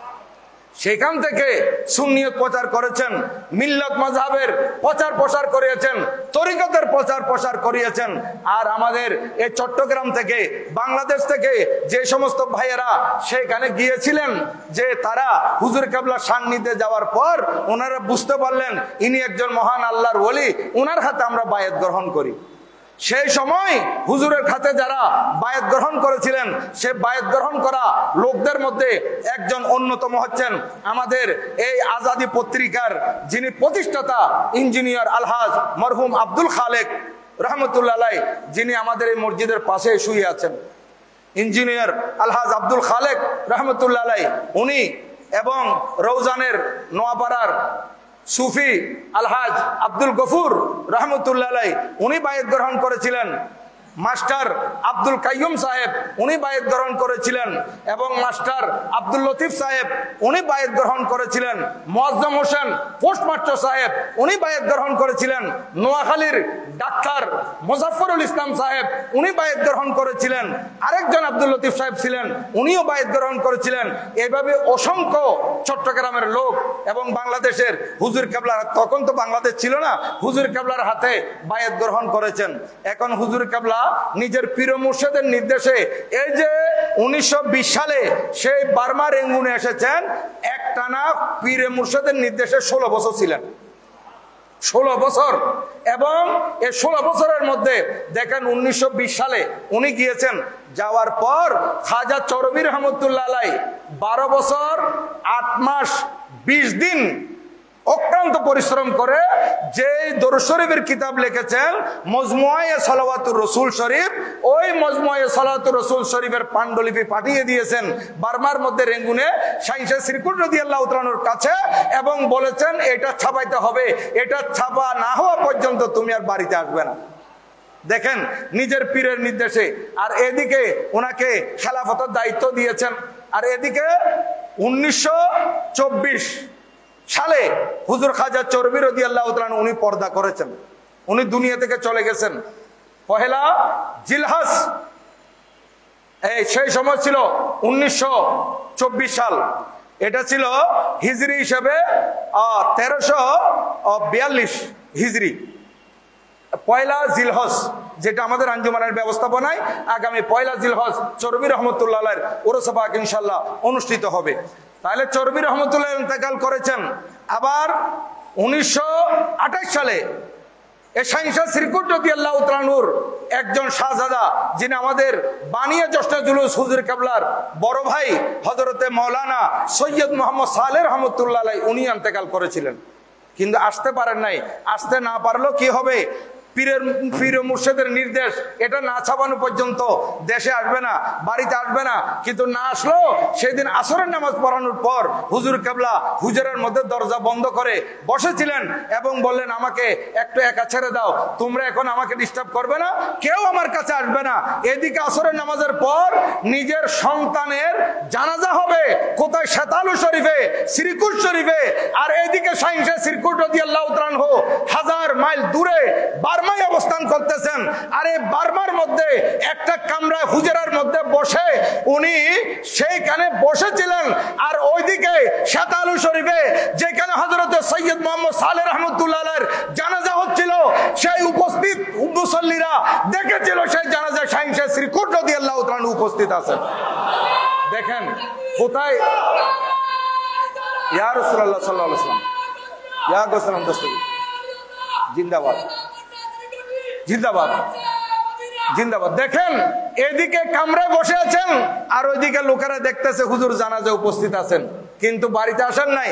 সেখান থেকে সুন্নিয়ত প্রচার করেছেন, মিল্লাত মাযহাবের প্রচার প্রসার করিয়েছেন, তরিকতের প্রচার প্রসার করিয়েছেন। আর আমাদের এই চট্টগ্রাম থেকে, বাংলাদেশ থেকে যে সমস্ত ভাইয়েরা সেখানে গিয়েছিলেন, যে তারা হুজুর কেবলা সান্নিধ্যে যাওয়ার পর ওনারা বুঝতে পারলেন ইনি একজন মহান আল্লাহর ওলি, ওনার হাতে আমরা বায়াত গ্রহণ করি। সেই সময় হুজুরের খাতে যারা বায়াত গ্রহণ করেছিলেন, সে বায়াত গ্রহণ করা লোকদের মধ্যে একজন অন্যতম হচ্ছেন আমাদের এই আজাদি পত্রিকার যিনি প্রতিষ্ঠাতা ইঞ্জিনিয়ার আলহাজ মরহুম আব্দুল খালেক রহমতুল্লাহ আলাইহি, যিনি আমাদের এই মসজিদের পাশে শুয়ে আছেন। ইঞ্জিনিয়ার আলহাজ আব্দুল খালেক রহমতুল্লাহ আলাইহি উনি, এবং রৌজানের নোয়াপাড়ার সুফি আলহাজ আব্দুল গফুর রহমতুল্লাহ আলাইহি উনি বায়াত গ্রহণ করেছিলেন। মাস্টার আব্দুল কাইয়ুম সাহেব উনি বায়াত গ্রহণ করেছিলেন, এবং মাস্টার আব্দুল লতিফ সাহেব উনি বায়াত গ্রহণ করেছিলেন। মুআজ্জম হোসেন পোস্টমাস্টার সাহেব উনি বায়াত গ্রহণ করেছিলেন। নোয়াখালীর ডাক্তার মুজাফফরুল ইসলাম সাহেব উনি বায়াত গ্রহণ করেছিলেন। আরেকজন আব্দুল লতিফ সাহেব ছিলেন, উনিও বায়াত গ্রহণ করেছিলেন। এইভাবে অসংখ্য চট্টগ্রামের লোক এবং বাংলাদেশের হুজুর কেবলার, তখন তো বাংলাদেশ ছিল না, হুজুর কেবলার হাতে বায়াত গ্রহণ করেছেন। এখন হুজুর কেবলা নিজের পীর মুর্শিদের নির্দেশে এই যে 1920 সালে সেই বার্মা রেঙ্গুনে এসেছেন, একটানা পীর মুর্শিদের নির্দেশে 16 বছর ছিলেন। 16 বছর। এবং এই 16 বছরের মধ্যে দেখেন 1920 সালে উনি গিয়েছেন, যাওয়ার পর খাজা চরবি রহমতুল্লাহ আলাইহি 12 বছর 8 মাস 20 দিন অক্লান্ত পরিশ্রম করে যে দরুদ শরীফের কিতাব লিখেছেন মজমুআয়ে সালাওয়াতুর রাসূল শরীফ, ওই মজমুআয়ে সালাওয়াতুর রাসূল শরীফের পাণ্ডুলিপি পাঠিয়ে দিয়েছেন বার্মার মধ্যে রেঙ্গুনে শাহিন শাহ সিরকুট রাদিয়াল্লাহু তাআলার কাছে, এবং বলেছেন এটা ছাপাইতে হবে, এটা ছাপা না হওয়া পর্যন্ত তুমি আর বাড়িতে আসবে না। দেখেন নিজের পীরের নির্দেশে। আর এদিকে ওনাকে খেলাফতের দায়িত্ব দিয়েছেন, আর এদিকে 1924 সালে হুজুর খাজা চরবি রাদিয়াল্লাহু তাআলা উনি পর্দা করেছেন, উনি দুনিয়া থেকে চলে গেছেন। পহেলা জিলহজ, সেই সময় ছিল 1924 সাল, এটা ছিল হিজরি হিসেবে 1342 হিজরি। পয়লা জিলহজ, যেটা আমাদের আঞ্জুমানের ব্যবস্থাপনায় আগামী পয়লা জিলহজ চরবি রহমতুল্লাহ আলাইহির উরুস পাক ইনশাআল্লাহ অনুষ্ঠিত হবে। তাহলে চরবি রহমতুল্লাহ ইন্তেকাল করেছেন। আবার 1928 সালে শাহিনশাহ শ্রীকুট রাদিয়াল্লাহু তাআলা আনহুর একজন শাহজাদা, যিনি আমাদের বানিয়া জশ্নে জুলুস হুজুর কেবলার বড় ভাই হযরতে মাওলানা সৈয়দ মোহাম্মদ সালেহ রহমতুল্লাহ আলাইহি, উনি ইন্তেকাল করেছিলেন, কিন্তু আসতে পারেন নাই। আসতে না পারলেও কি হবে, পীর মুর্শিদের নির্দেশ, এটা না ছাপানো পর্যন্ত দেশে আসবে না, বাড়িতে আসবে না। কিন্তু না আসলো সেদিন আসরের নামাজ পড়ানোর পর হুজুর কেবলা হুজুরের মধ্যে দরজা বন্ধ করে বসেছিলেন এবং বললেন, আমাকে একটু একা ছেড়ে দাও, তোমরা এখন আমাকে ডিস্টার্ব করবে না, কেউ আমার কাছে আসবে না। এদিকে আসরের নামাজের পর নিজের সন্তানের জানাজা হবে কোথায়, শেতালু শরীফে, শ্রীকুট শরীফে, আর এদিকে শাহিনশাহ শ্রীকুট রাদিয়াল্লাহু তাআলা আনহু 1000 মাইল দূরে বার্মায় অবস্থান করতেছেন। আর এই বার্মার মধ্যে একটা কামরায় হুজরার মধ্যে বসে উনি সেইখানে বসেছিলেন। আর ওইদিকে শেতালু শরীফে, যেখানে হযরত সৈয়দ মোহাম্মদ সালেহ রহমতুল্লাহ আলাইহির জানাজা হচ্ছিল, সেই উপস্থিত মুসল্লিরা দেখেছিল সেই জানাজায় শাহিনশাহ শ্রীকুট রাদিয়াল্লাহু তাআলা আনহু উপস্থিত আছেন। দেখেন কোথায়, ইয়া রাসূলুল্লাহ সাল্লাল্লাহু আলাইহি ওয়াসাল্লাম, ইয়া গোসলাম দস্তগীর, জিন্দাবাদ জিন্দাবাদ জিন্দাবাদ। দেখেন এদিকে কামরায় বসে আছেন আর ওইদিকে লোকেরা দেখতেছে হুজুর জানাজা উপস্থিত আছেন, কিন্তু বাড়িতে আসেন নাই।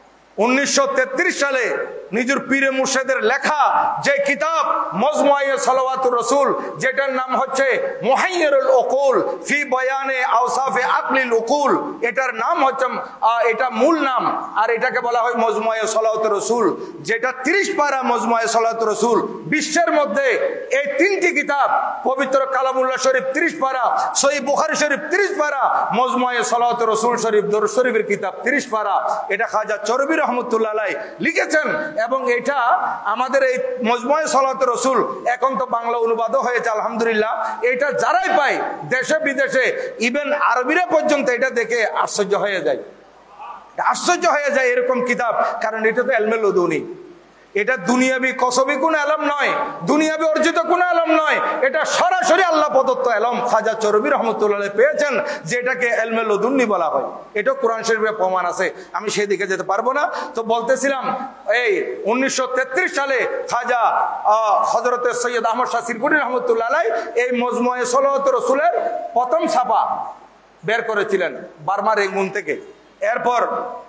1933 সালে নিজের পীরে মুর্শিদের লেখা যে কিতাব মজমুআয়ে সালাওয়াতুর রাসূল, যেটার নাম হচ্ছে মুহাইয়িরুল উকুল ফি বায়ানে আওসাফে আকলিল উকুল, এটার নাম হচ্ছে, এটা মূল নাম, আর এটাকে বলা হয় মজমুআয়ে সালাওয়াতুর রাসূল, যেটা 30 পারা মজমুআয়ে সালাওয়াতুর রাসূল। বিশ্বের মধ্যে এই তিনটি কিতাব, পবিত্র কালামুল্লাহ শরীফ 30 পারা, সহিহ বুখারী শরীফ 30 পারা, মজমুআয়ে সালাওয়াতুর রাসূল শরীফ দরুদ শরীফের কিতাব 30 পারা, এটা খাজা চরবি রহমতুল্লাহ আলাইহি লিখেছেন। এবং এটা আমাদের এই মজমুআয়ে সালাওয়াতুর রাসূল এখন তো বাংলা অনুবাদও হয়েছে আলহামদুলিল্লাহ। এটা যারাই পায় দেশে বিদেশে, ইভেন আরবিরা পর্যন্ত এটা দেখে আশ্চর্য হয়ে যায়, আশ্চর্য হয়ে যায় এরকম কিতাব। কারণ এটা তো ইলমে লদুনী, এটা দুনিয়াবি কসবি কোন এলম নয়, দুনিয়াবি অর্জিত কোন এলম নয়, এটা সরাসরি আল্লাহ প্রদত্ত এলম। খাজা চরবি রহমতুল্লাহ আলাইহি পেয়েছেন, যেটাকে ইলমে লদুন্নী বলা হয়। এটা কোরআন শরীফে প্রমাণ আছে, আমি সেদিকে যেতে পারবো না। তো বলতেছিলাম, এই 1933 সালে খাজা হযরতে সৈয়দ আহমদ শাহ শ্রীকুটি রহমতুল্লাহ আলাইহি এই মজমুআয়ে সালাওয়াতুর রাসূলের প্রথম ছাপা বের করেছিলেন বার্মার রেঙ্গুন থেকে। এরপর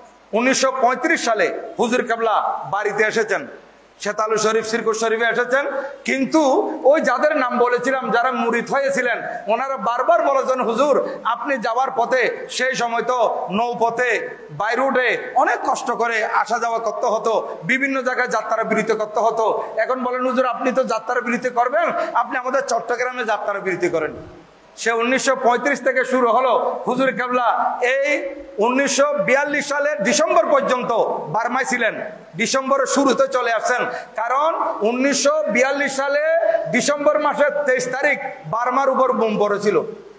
1935 সালে হুজুর কেবলা বাড়িতে এসেছেন, শেতালু শরীফ শ্রীকুট শরীফে এসেছেন। কিন্তু ওই যাদের নাম বলেছিলাম, যারা মুরিদ হয়েছিলেন, ওনারা বারবার বলেছেন, হুজুর আপনি যাওয়ার পথে, সেই সময় তো নৌপথে বাই রুটে অনেক কষ্ট করে আসা যাওয়া করতে হতো, বিভিন্ন জায়গায় যাত্রা বিরতি করতে হতো। এখন বলেন, হুজুর আপনি তো যাত্রা বিরতি করবেন, আপনি আমাদের চট্টগ্রামে যাত্রা বিরতি করেন। সে 1935 থেকে শুরু হলো। হুজুর কেবলা এই 1942 সালের ডিসেম্বর পর্যন্ত বার্মায় ছিলেন, ডিসেম্বরের শুরুতে চলে আসছেন। কারণ 1942 সালে ডিসেম্বর মাসের 23 তারিখ বার্মার উপর বোম পড়েছিল।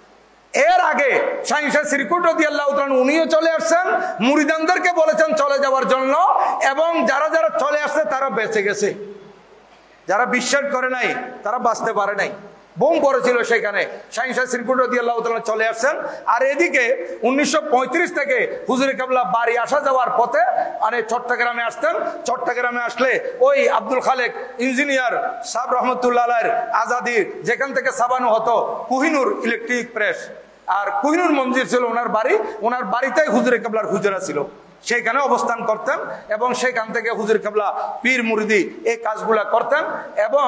এর আগে শাহিনশাহ শ্রীকুট রাদিয়াল্লাহু তাআলা উনিও চলে আসছেন, মুরিদানদেরকে বলেছেন চলে যাওয়ার জন্য, এবং যারা যারা চলে আসছে তারা বেঁচে গেছে, যারা বিশ্বাস করে নাই তারা বাঁচতে পারে নাই। বোম পড়েছিল সেখানে, শাহিনশাহ শ্রীকুট রাদিয়াল্লাহু তাআলা চলে আসছেন। আর এদিকে 1935 থেকে হুজুর কেবলা বাড়ি আসা যাওয়ার পথে মানে চট্টগ্রামে আসতেন। চট্টগ্রামে আসলে ওই আব্দুল খালেক ইঞ্জিনিয়ার সাহেব রহমতুল্লাহ আলাইহির আজাদির যেখান থেকে ছাপানো হতো কোহিনুর ইলেকট্রিক প্রেস, আর কোহিনুর মঞ্জির ছিল ওনার বাড়ি, ওনার বাড়িতেই হুজুর কেবলার হুজরা ছিল, সেইখানে অবস্থান করতেন এবং সেখান থেকে হুজুর কেবলা পীর মুরিদি এই কাজগুলা করতেন। এবং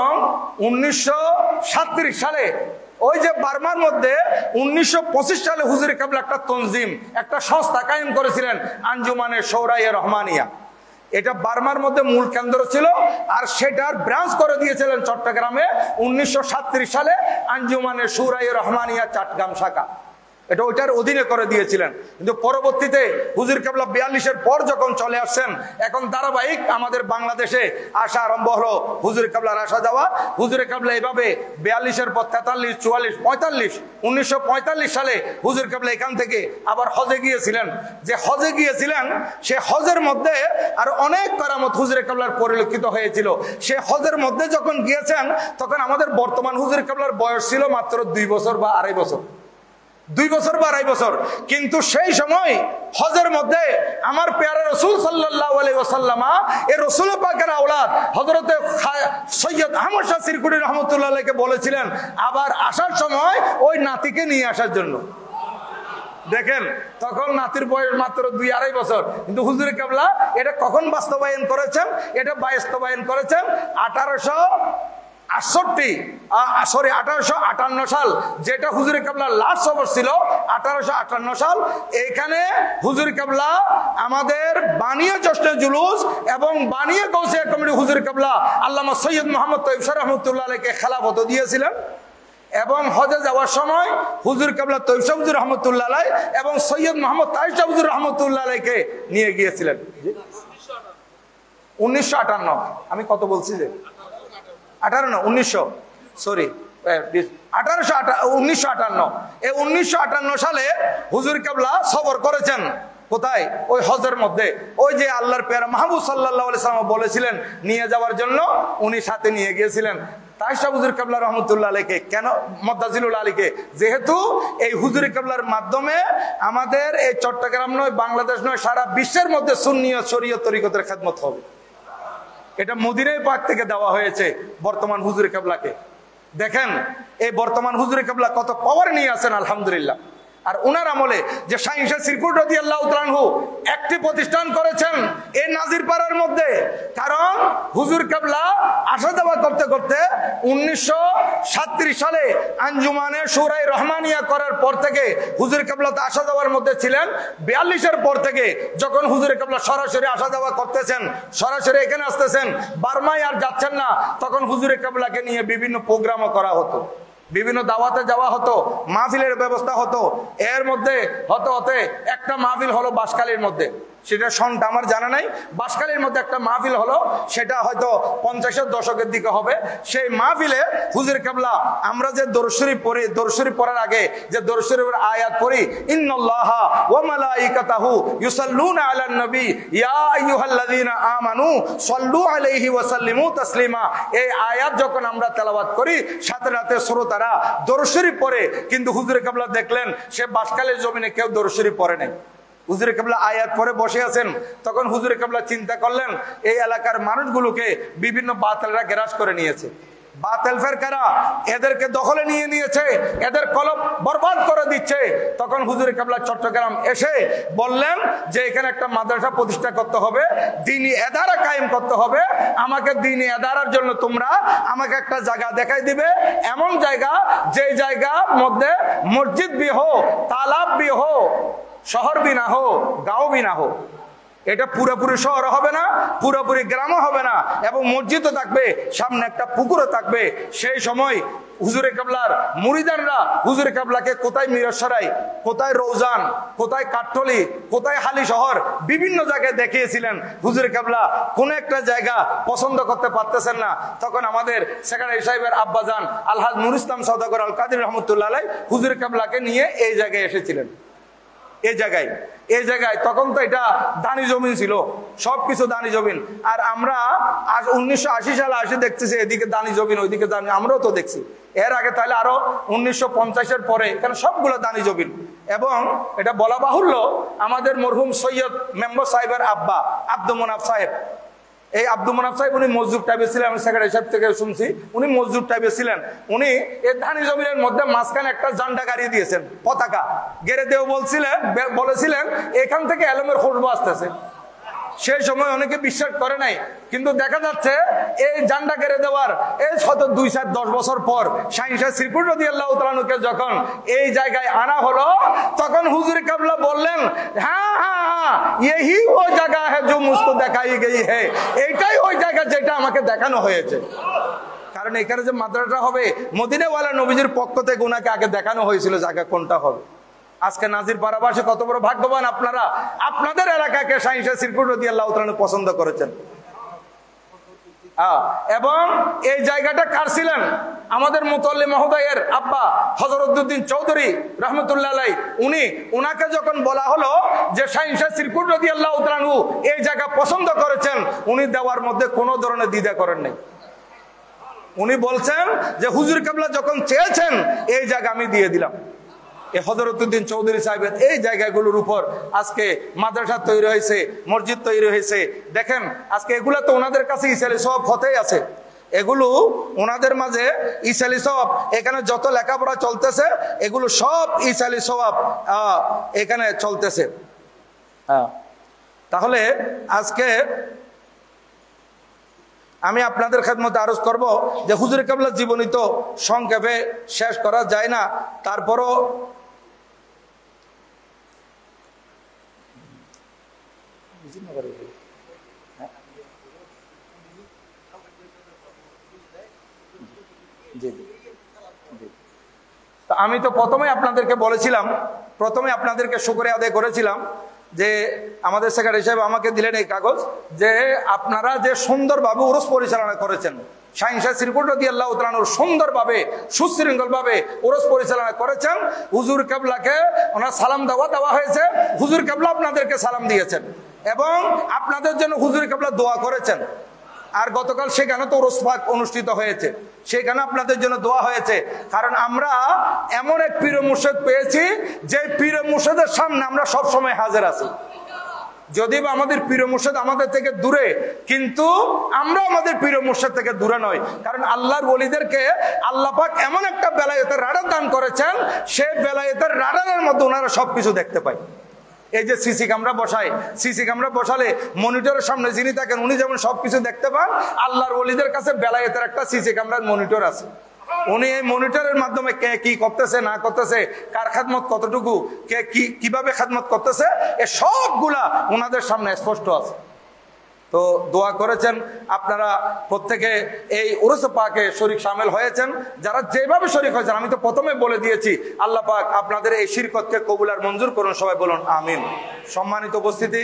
1937 সালে ওই যে বার্মার মধ্যে 1925 সালে হুজুর কেবলা একটা তনজিম, একটা সংস্থা কায়েম করেছিলেন, আঞ্জুমানে শৌরায়ে রহমানিয়া। এটা বার্মার মধ্যে মূল কেন্দ্র ছিল, আর সেটার ব্রাঞ্চ করে দিয়েছিলেন চট্টগ্রামে 1937 সালে আঞ্জুমানে শৌরায়ে রহমানিয়া চট্টগ্রাম শাখা। এটা ওইটার অধীনে করে দিয়েছিলেন। কিন্তু পরবর্তীতে হুজুর কেবলা 42-এর পর যখন চলে আসছেন, এখন ধারাবাহিক আমাদের বাংলাদেশে আসা আরম্ভ হলো, হুজুর কেবলার আসা যাওয়া। হুজুর কেবলা এইভাবে 42-এর পর 43, 44, 45, 1945 সালে হুজুর কেবলা এখান থেকে আবার হজে গিয়েছিলেন। যে হজে গিয়েছিলেন, সে হজের মধ্যে আর অনেক কারামত হুজুর কেবলার পরিলক্ষিত হয়েছিল। সে হজের মধ্যে যখন গিয়েছেন, তখন আমাদের বর্তমান হুজুর কেবলার বয়স ছিল মাত্র 2 বছর বা আড়াই বছর, 2 বছর বা আড়াই বছর। কিন্তু সেই সময় হজের মধ্যে আমার পেয়ারা রসুল সাল্লাল্লাহু আলাইহি ওয়াসাল্লাম, এই রসুল পাকের আওলাদ হযরতে সৈয়দ আহমদ শাহ সিরকুরি রহমতুল্লাহ আলাইহিকে বলেছিলেন আবার আসার সময় ওই নাতিকে নিয়ে আসার জন্য। দেখেন, তখন নাতির বয়স মাত্র 2-2.5 বছর। কিন্তু হুজুর কেবলা এটা কখন বাস্তবায়ন করেছেন? এটা বাস্তবায়ন করেছেন 1858 সাল, যেটা হুজুর কেবলা লাস্ট সফর ছিল 1858 সাল। এইখানে হুজুর কেবলা আমাদের বানিয়ে জশ্নে জুলুস এবং বানিয়ে গৌসিয়া কমিটি হুজুর কেবলা আল্লামা সৈয়দ মোহাম্মদ তৈয়ব শাহ রহমতুল্লাহ আলাইহিকে খেলাফত দিয়েছিলেন। এবং হজে যাওয়ার সময় হুজুর কেবলা তৈয়ব শাহ হুজুর রহমতুল্লাহ আলাইহি এবং সৈয়দ মোহাম্মদ তাহির শাহ হুজুর রহমতুল্লাহ আলাইহিকে নিয়ে গিয়েছিলেন। 1958, আমি কত বলছি যে 1958 সালে হুজুর কেবলা সফর করেছেন। কোথায়? ওই হজের মধ্যে। ওই যে আল্লাহর পেয়ারা মাহবুব সাল্লাল্লাহু আলাইহি সাল্লাম বলেছিলেন নিয়ে যাওয়ার জন্য, উনি সাথে নিয়ে গিয়েছিলেন তাহির শাহ হুজুর কেবলা রহমতুল্লাহ আলাইহিকে। কেন? মদ্দাজিলুল আলীকে। যেহেতু এই হুজুর কেবলার মাধ্যমে আমাদের এই চট্টগ্রাম নয়, বাংলাদেশ নয়, সারা বিশ্বের মধ্যে সুন্নিয়ত শরীয়ত তরিকতের খেদমত হবে। এটা মদিনায় পাক থেকে দেওয়া হয়েছে বর্তমান হুজুর কেবলাকে। দেখেন এই বর্তমান হুজুর কেবলা কত পাওয়ার নিয়ে আছেন, আলহামদুলিল্লাহ। আর ওনার আমলে যে শাহিন শাহ সিরকুট রাদিয়াল্লাহু তাআলা আনহু একটি প্রতিষ্ঠান করেছেন এই নাজিরপাড়ার মধ্যে। কারণ হুজুর কেবলা আসা যাওয়া করতে করতে 1937 সালে আঞ্জুমানে শুরাই রহমানিয়া করার পর থেকে হুজুর কেবলা তো আসা যাওয়ার মধ্যে ছিলেন। 42-এর পর থেকে যখন হুজুর কেবলা সরাসরি আসা যাওয়া করতেছেন, সরাসরি এখানে আসতেছেন, বার্মায় আর যাচ্ছেন না, তখন হুজুর কেবলাকে নিয়ে বিভিন্ন প্রোগ্রামও করা হতো, বিভিন্ন দাওয়াতে যাওয়া হতো, মাহফিলের ব্যবস্থা হতো। এর মধ্যে হতে হতে একটা মাহফিল হলো বাঁশখালীর মধ্যে, সেটা সনটা আমার জানা নাই। বাঁশখালীর মধ্যে একটা মাহফিল হলো, সেটা হয়তো 50-এর দশকের দিকে হবে। সেই মাহফিলে হুজুর কেবলা আমরা যে দরুদ শরীফ পড়ি, দরুদ শরীফ পড়ার আগে যে দরুদ শরীফের আয়াত পড়ি, ইন্নাল্লাহা ওয়া মালাইকাতাহু ইউসাল্লুনা আলান নবী ইয়া আইয়ুহাল্লাযীনা আমানু সাল্লু আলাইহি ওয়া সাল্লিমু তাসলিমা, এই আয়াত যখন আমরা তেলাওয়াত করি সাথে সাথে শ্রোতারা দরুদ শরীফ পড়ে। কিন্তু হুজুর কেবলা দেখলেন সে বাঁশখালীর জমিনে কেউ দরুদ শরীফ পড়ে নাই। হুজুর কেবলা আয়াত পরে বসে আছেন। তখন হুজুর কেবলা চিন্তা করলেন এই এলাকার মানুষগুলোকে বিভিন্ন বাতিলরা গ্রাস করে নিয়েছে, বাতিল ফেরকারা এদেরকে দখলে নিয়ে নিয়েছে, এদের কলব বরবাদ করে দিচ্ছে। তখন হুজুর কেবলা চট্টগ্রাম এসে বললেন যে এখানে একটা মাদ্রাসা প্রতিষ্ঠা করতে হবে, দ্বীনি এদারা কায়েম করতে হবে। আমাকে দ্বীনি এদারার জন্য তোমরা আমাকে একটা জায়গা দেখাই দিবে, এমন জায়গা যে জায়গার মধ্যে মসজিদ भी हो, तालाब भी हो, শহর भी ना हो, গাঁও भी ना हो। এটা পুরোপুরি শহর হবে না, পুরোপুরি গ্রামও হবে না, এবং মসজিদও থাকবে, সামনে একটা পুকুরও থাকবে। সেই সময় হুজুরে কেবলার মুরিদানরা হুজুরে কেবলাকে কোথায় মিরসরাই, কোথায় রৌজান, কোথায় কাঠটলি, কোথায় হালি শহর, বিভিন্ন জায়গায় দেখিয়েছিলেন। হুজুরে কেবলা কোন একটা জায়গা পছন্দ করতে পারতেছেন না। তখন আমাদের সেক্রেটারি সাহেবের আব্বাজান আলহাজ নুর ইসলাম সওদাগর আল কাদির রহমতুল্লাহ আলাইহি হুজুরে কেবলাকে নিয়ে এই জায়গায় এসেছিলেন। এই জায়গায় তখন তো এটা দানি জমিন ছিল, সবকিছু দানি জমিন। আর আমরা 1980 সালে আসে দেখতেছি এদিকে দানি জমিন, ওইদিকে দানি, আমরাও তো দেখছি। এর আগে তাহলে আরো 1950-এর পরে এখানে সবগুলো দানি জমিন। এবং এটা বলা বাহুল্য, আমাদের মরহুম সৈয়দ মেম্বার সাহেবের আব্বা আব্দুল মোনাফ সাহেব, এই আব্দুল মোনাফ সাহেব উনি মসজিদ টাইপে ছিলেন, আমি সেক্রেটারি সাহেব থেকে শুনছি উনি মসজিদ টাইপে ছিলেন। উনি এই ধানি জমিনের মধ্যে মাঝখানে একটা ঝান্ডা গাড়িয়ে দিয়েছেন, পতাকা গেড়ে দেও বলেছিলেন এখান থেকে এলমের খুশবু আসতেছে। সেই সময় অনেকে বিশ্বাস করে নাই, কিন্তু দেখা যাচ্ছে এই ঝান্ডা গেড়ে দেওয়ার এই 2-10 বছর পর শাহিন শাহ সিরকুট রাদিয়াল্লাহু তাআলা আনহুকে যখন এই জায়গায় আনা হলো, তখন হুজুর কেবলা বললেন হ্যাঁ হ্যাঁ হ্যাঁ यही वो जगह है जो मुझको दिखाई गई है, এইটাই ওই জায়গা যেটা আমাকে দেখানো হয়েছে। কারণ এখানে যে মাদ্রাসা হবে মদিনাওয়ালা নবীজির পক্ষ থেকে ওনাকে আগে দেখানো হয়েছিল জায়গা কোনটা হবে। আজকে নাজির পাড়াবাসী কত বড় ভাগ্যবান আপনারা, আপনাদের এলাকাকে শাহ ঈসা শ্রীপুর রাদিয়াল্লাহু তাআলা পছন্দ করেছেন। এবং এই জায়গাটা কার ছিলেন? আমাদের মুতাল্লি মহোদয়ের আব্বা হযরত উদ্দিন চৌধুরী রহমতুল্লাহ আলাইহি। উনাকে যখন বলা হলো যে শাহ ঈসা শ্রীপুর রাদিয়াল্লাহু তাআলা এই জায়গা পছন্দ করেছেন, উনি দেওয়ার মধ্যে কোনো ধরনের দ্বিধা করেন নাই। উনি বলছেন যে হুজুর কেবলা যখন চেয়েছেন এই জায়গা আমি দিয়ে দিলাম। এই হযরত উদ্দিন চৌধুরী সাহেবের এই জায়গাগুলোর উপর আজকে মাদ্রাসা তৈরি হয়েছে, মসজিদ তৈরি হয়েছে। দেখেন আজকে এগুলা তো ওনাদের কাছে ইসালি সওয়াব হতেই আছে, এগুলো ওনাদের মাঝে ইসালি সওয়াব। এখানে যত লেখাপড়া চলতেছে এগুলো সব ইসালি সওয়াব এখানে চলতেছে। তাহলে আজকে আমি আপনাদের খেদমতে আরজ করব যে হুজুর কেবলার জীবনী তো সংক্ষেপে শেষ করা যায় না, তারপরও আমি তো প্রথমে আপনাদেরকে বলেছিলাম, প্রথমে আপনাদেরকে শুকরিয়া আদায় করেছিলাম যে আমাদের সেক্রেটারি সাহেব আমাকে দিলেন এই কাগজ, যে আপনারা যে সুন্দরভাবে উরুস পরিচালনা করেছেন, শাহ ঈসা শ্রীপুর রাদিয়াল্লাহু তাআলা সুন্দরভাবে সুশৃঙ্খলভাবে উরুস পরিচালনা করেছেন। হুজুর কেবলাকে ওনার সালাম দেওয়া হয়েছে, হুজুর কেবলা আপনাদেরকে সালাম দিয়েছেন এবং আপনাদের জন্য হুজুর কেবলা দোয়া করেছেন। আর গতকাল সেখানে তো উরুস পাক অনুষ্ঠিত হয়েছে, সেখানে আপনাদের জন্য দোয়া হয়েছে। কারণ আমরা এমন এক পীর মুর্শিদ পেয়েছি যে পীর মুর্শিদের সামনে আমরা সব সময় হাজির আছি। যদিও আমাদের পীর মুর্শিদ আমাদের থেকে দূরে, কিন্তু আমরা আমাদের পীর মুর্শিদ থেকে দূরে নয়। কারণ আল্লাহর ওলিদেরকে আল্লাহ পাক এমন একটা বেলায়েতের রাডার দান করেছেন, সেই বেলায়েতের রাডারের মধ্যে ওনারা সবকিছু দেখতে পায়। এই যে সিসি ক্যামেরা বসায়, সিসি ক্যামেরা বসালে মনিটরের সামনে যিনি থাকেন উনি যেমন সবকিছু দেখতে পান, আল্লাহর ওলিদের কাছে বেলায়েতের একটা সিসি ক্যামেরার মনিটর আছে। উনি এই মনিটরের মাধ্যমে কে কি করতেছে না করতেছে, কার খেদমত কতটুকু, কে কিভাবে খেদমত করতেছে, এ সবগুলা ওনাদের সামনে স্পষ্ট আছে। তো দোয়া করেছেন আপনারা প্রত্যেকে, এই উরুস পাকে শরীক শামিল হয়েছেন। যারা যেভাবে শরীক হয়েছেন আমি তো প্রথমে বলে দিয়েছি, আল্লাহ পাক আপনাদের এই শিরকতকে কবুল আর মঞ্জুর করুন, সবাই বলুন আমিন। সম্মানিত উপস্থিতি,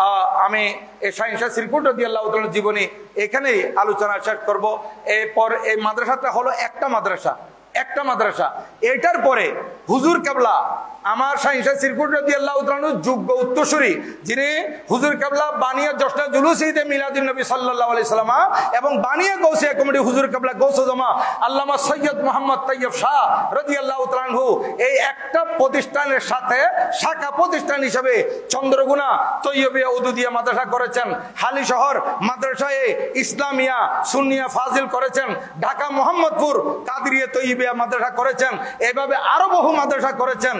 আমি এই শাহ ঈসা শ্রীপুর রাদিয়াল্লাহু তাআলার জীবনী এখানেই আলোচনা শেষ করব। এরপর এই মাদ্রাসাটা হলো একটা মাদ্রাসা। এটার পরে হুজুর কেবলা আমার শাহ ঈসা শ্রীপুর রাদিয়াল্লাহু তাআলা যোগ্য উত্তরসূরি, যিনি হুজুর কেবলা বানিয়া জশ্নে জুলুস ঈদে মিলাদুন নবী সাল্লাল্লাহু আলাইহি সাল্লাম এবং বানিয়া গৌসিয়া কমিটি হুজুর কেবলা গৌসুজ্জামা আল্লামা সৈয়দ মুহাম্মদ তৈয়ব শাহ রাদিয়াল্লাহু তাআলা এই একটা প্রতিষ্ঠানের সাথে শাখা প্রতিষ্ঠান হিসেবে চন্দ্রগুনা তৈয়বিয়া উদুদিয়া মাদ্রাসা করেছেন, হালি শহর মাদ্রাসায়ে ইসলামিয়া সুন্নিয়া ফাজিল করেছেন, ঢাকা মোহাম্মদপুর কাদরিয়া তৈয়বিয়া মাদ্রাসা করেছেন, এভাবে আরো বহু মাদ্রাসা করেছেন।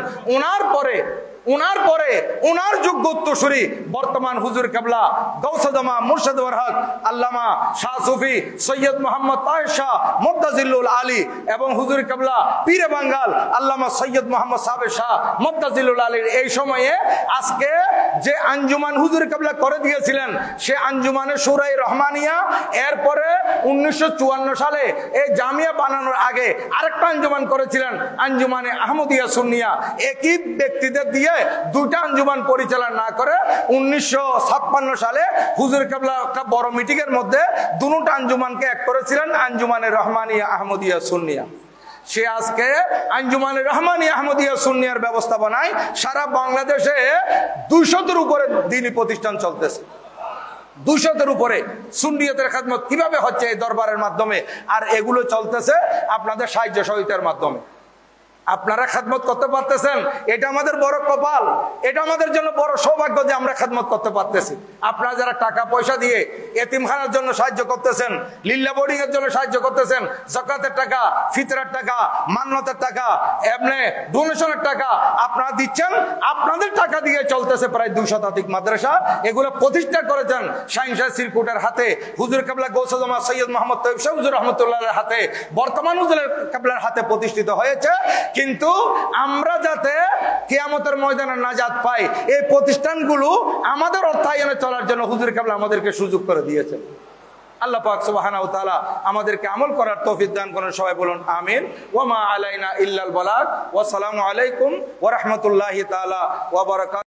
উনার যোগ্য উত্তরসূরি বর্তমান হুজুর কেবলা গৌসুজ্জামা মুর্শিদ হক আল্লামা শাহ সুফি সৈয়দ মোহাম্মদ তাহের শাহ মুদ্দাজিলুল আলী এবং হুজুর কেবলা পীরে বাঙ্গাল আল্লামা সৈয়দ মোহাম্মদ সাবের শাহ মুদ্দাজিলুল আলীর এই সময়ে আজকে যে আঞ্জুমান হুজুর কেবলা করে দিয়েছিলেন, সে আঞ্জুমানে শুরাই রহমানিয়া, এরপরে 1954 সালে এই জামিয়া বানানোর আগে আরেকটা আঞ্জুমান করেছিলেন আঞ্জুমানে আহমদিয়া সুন্নিয়া। একই ব্যক্তিদের দিয়ে দুইটা আঞ্জুমান পরিচালনা না করে 1956 সালে হুজুর কেবলা একটা বড় মিটিং এর মধ্যে দুটো আঞ্জুমানকে এক করেছিলেন আঞ্জুমানে রহমানিয়া আহমদিয়া সুন্নিয়া। সে আজকে আঞ্জুমানে রহমানিয়া আহমদিয়া সুন্নিয়ার ব্যবস্থাপনায় সারা বাংলাদেশে 200-এর উপরে দ্বীনি প্রতিষ্ঠান চলতেছে। 200-এর উপরে সুন্নিয়তের খেদমত কিভাবে হচ্ছে এই দরবারের মাধ্যমে, আর এগুলো চলতেছে আপনাদের সাহায্য সহযোগিতার মাধ্যমে। আপনারা খেদমত করতে পারতেছেন, এটা আমাদের বড় কপাল, এটা আমাদের জন্য বড় সৌভাগ্য যে আমরা খেদমত করতে পারতেছি। আপনারা যারা টাকা পয়সা দিয়ে এতিমখানার জন্য সাহায্য করতেছেন, লিল্লা বোর্ডিং এর জন্য সাহায্য করতেছেন, যাকাতের টাকা, ফিতরার টাকা, মান্নতের টাকা, এমনি ডোনেশনের টাকা আপনারা দিচ্ছেন, আপনাদের টাকা দিয়ে চলতেছে প্রায় 2 শতাধিক মাদ্রাসা। এগুলো প্রতিষ্ঠা করেছেন শাহ ঈসা শ্রীপুরের হাতে, হুজুর কেবলা গৌসুজ্জামা সৈয়দ মোহাম্মদ তৈয়ব শাহ হুজুর রহমতুল্লাহের হাতে, বর্তমান হুজুর কেবলার হাতে প্রতিষ্ঠিত হয়েছে। কিন্তু আমরা যাতে কিয়ামতের ময়দানে নাজাত পাই, এই প্রতিষ্ঠানগুলো আমাদের অর্থায়নে চলার জন্য হুজুর কেবলা আমাদেরকে সুযোগ করে দিয়েছে। আল্লাহ পাক সুবহানাহু ওয়া তাআলা আমাদেরকে আমল করার তৌফিক দান করুন। সবাই বলুন আমিন। ওয়া মা আলাইনা ইল্লাল বালাগ। ওয়া আসসালামু আলাইকুম ওয়া রাহমাতুল্লাহি তাআলা ওয়া বারাকাতুহু।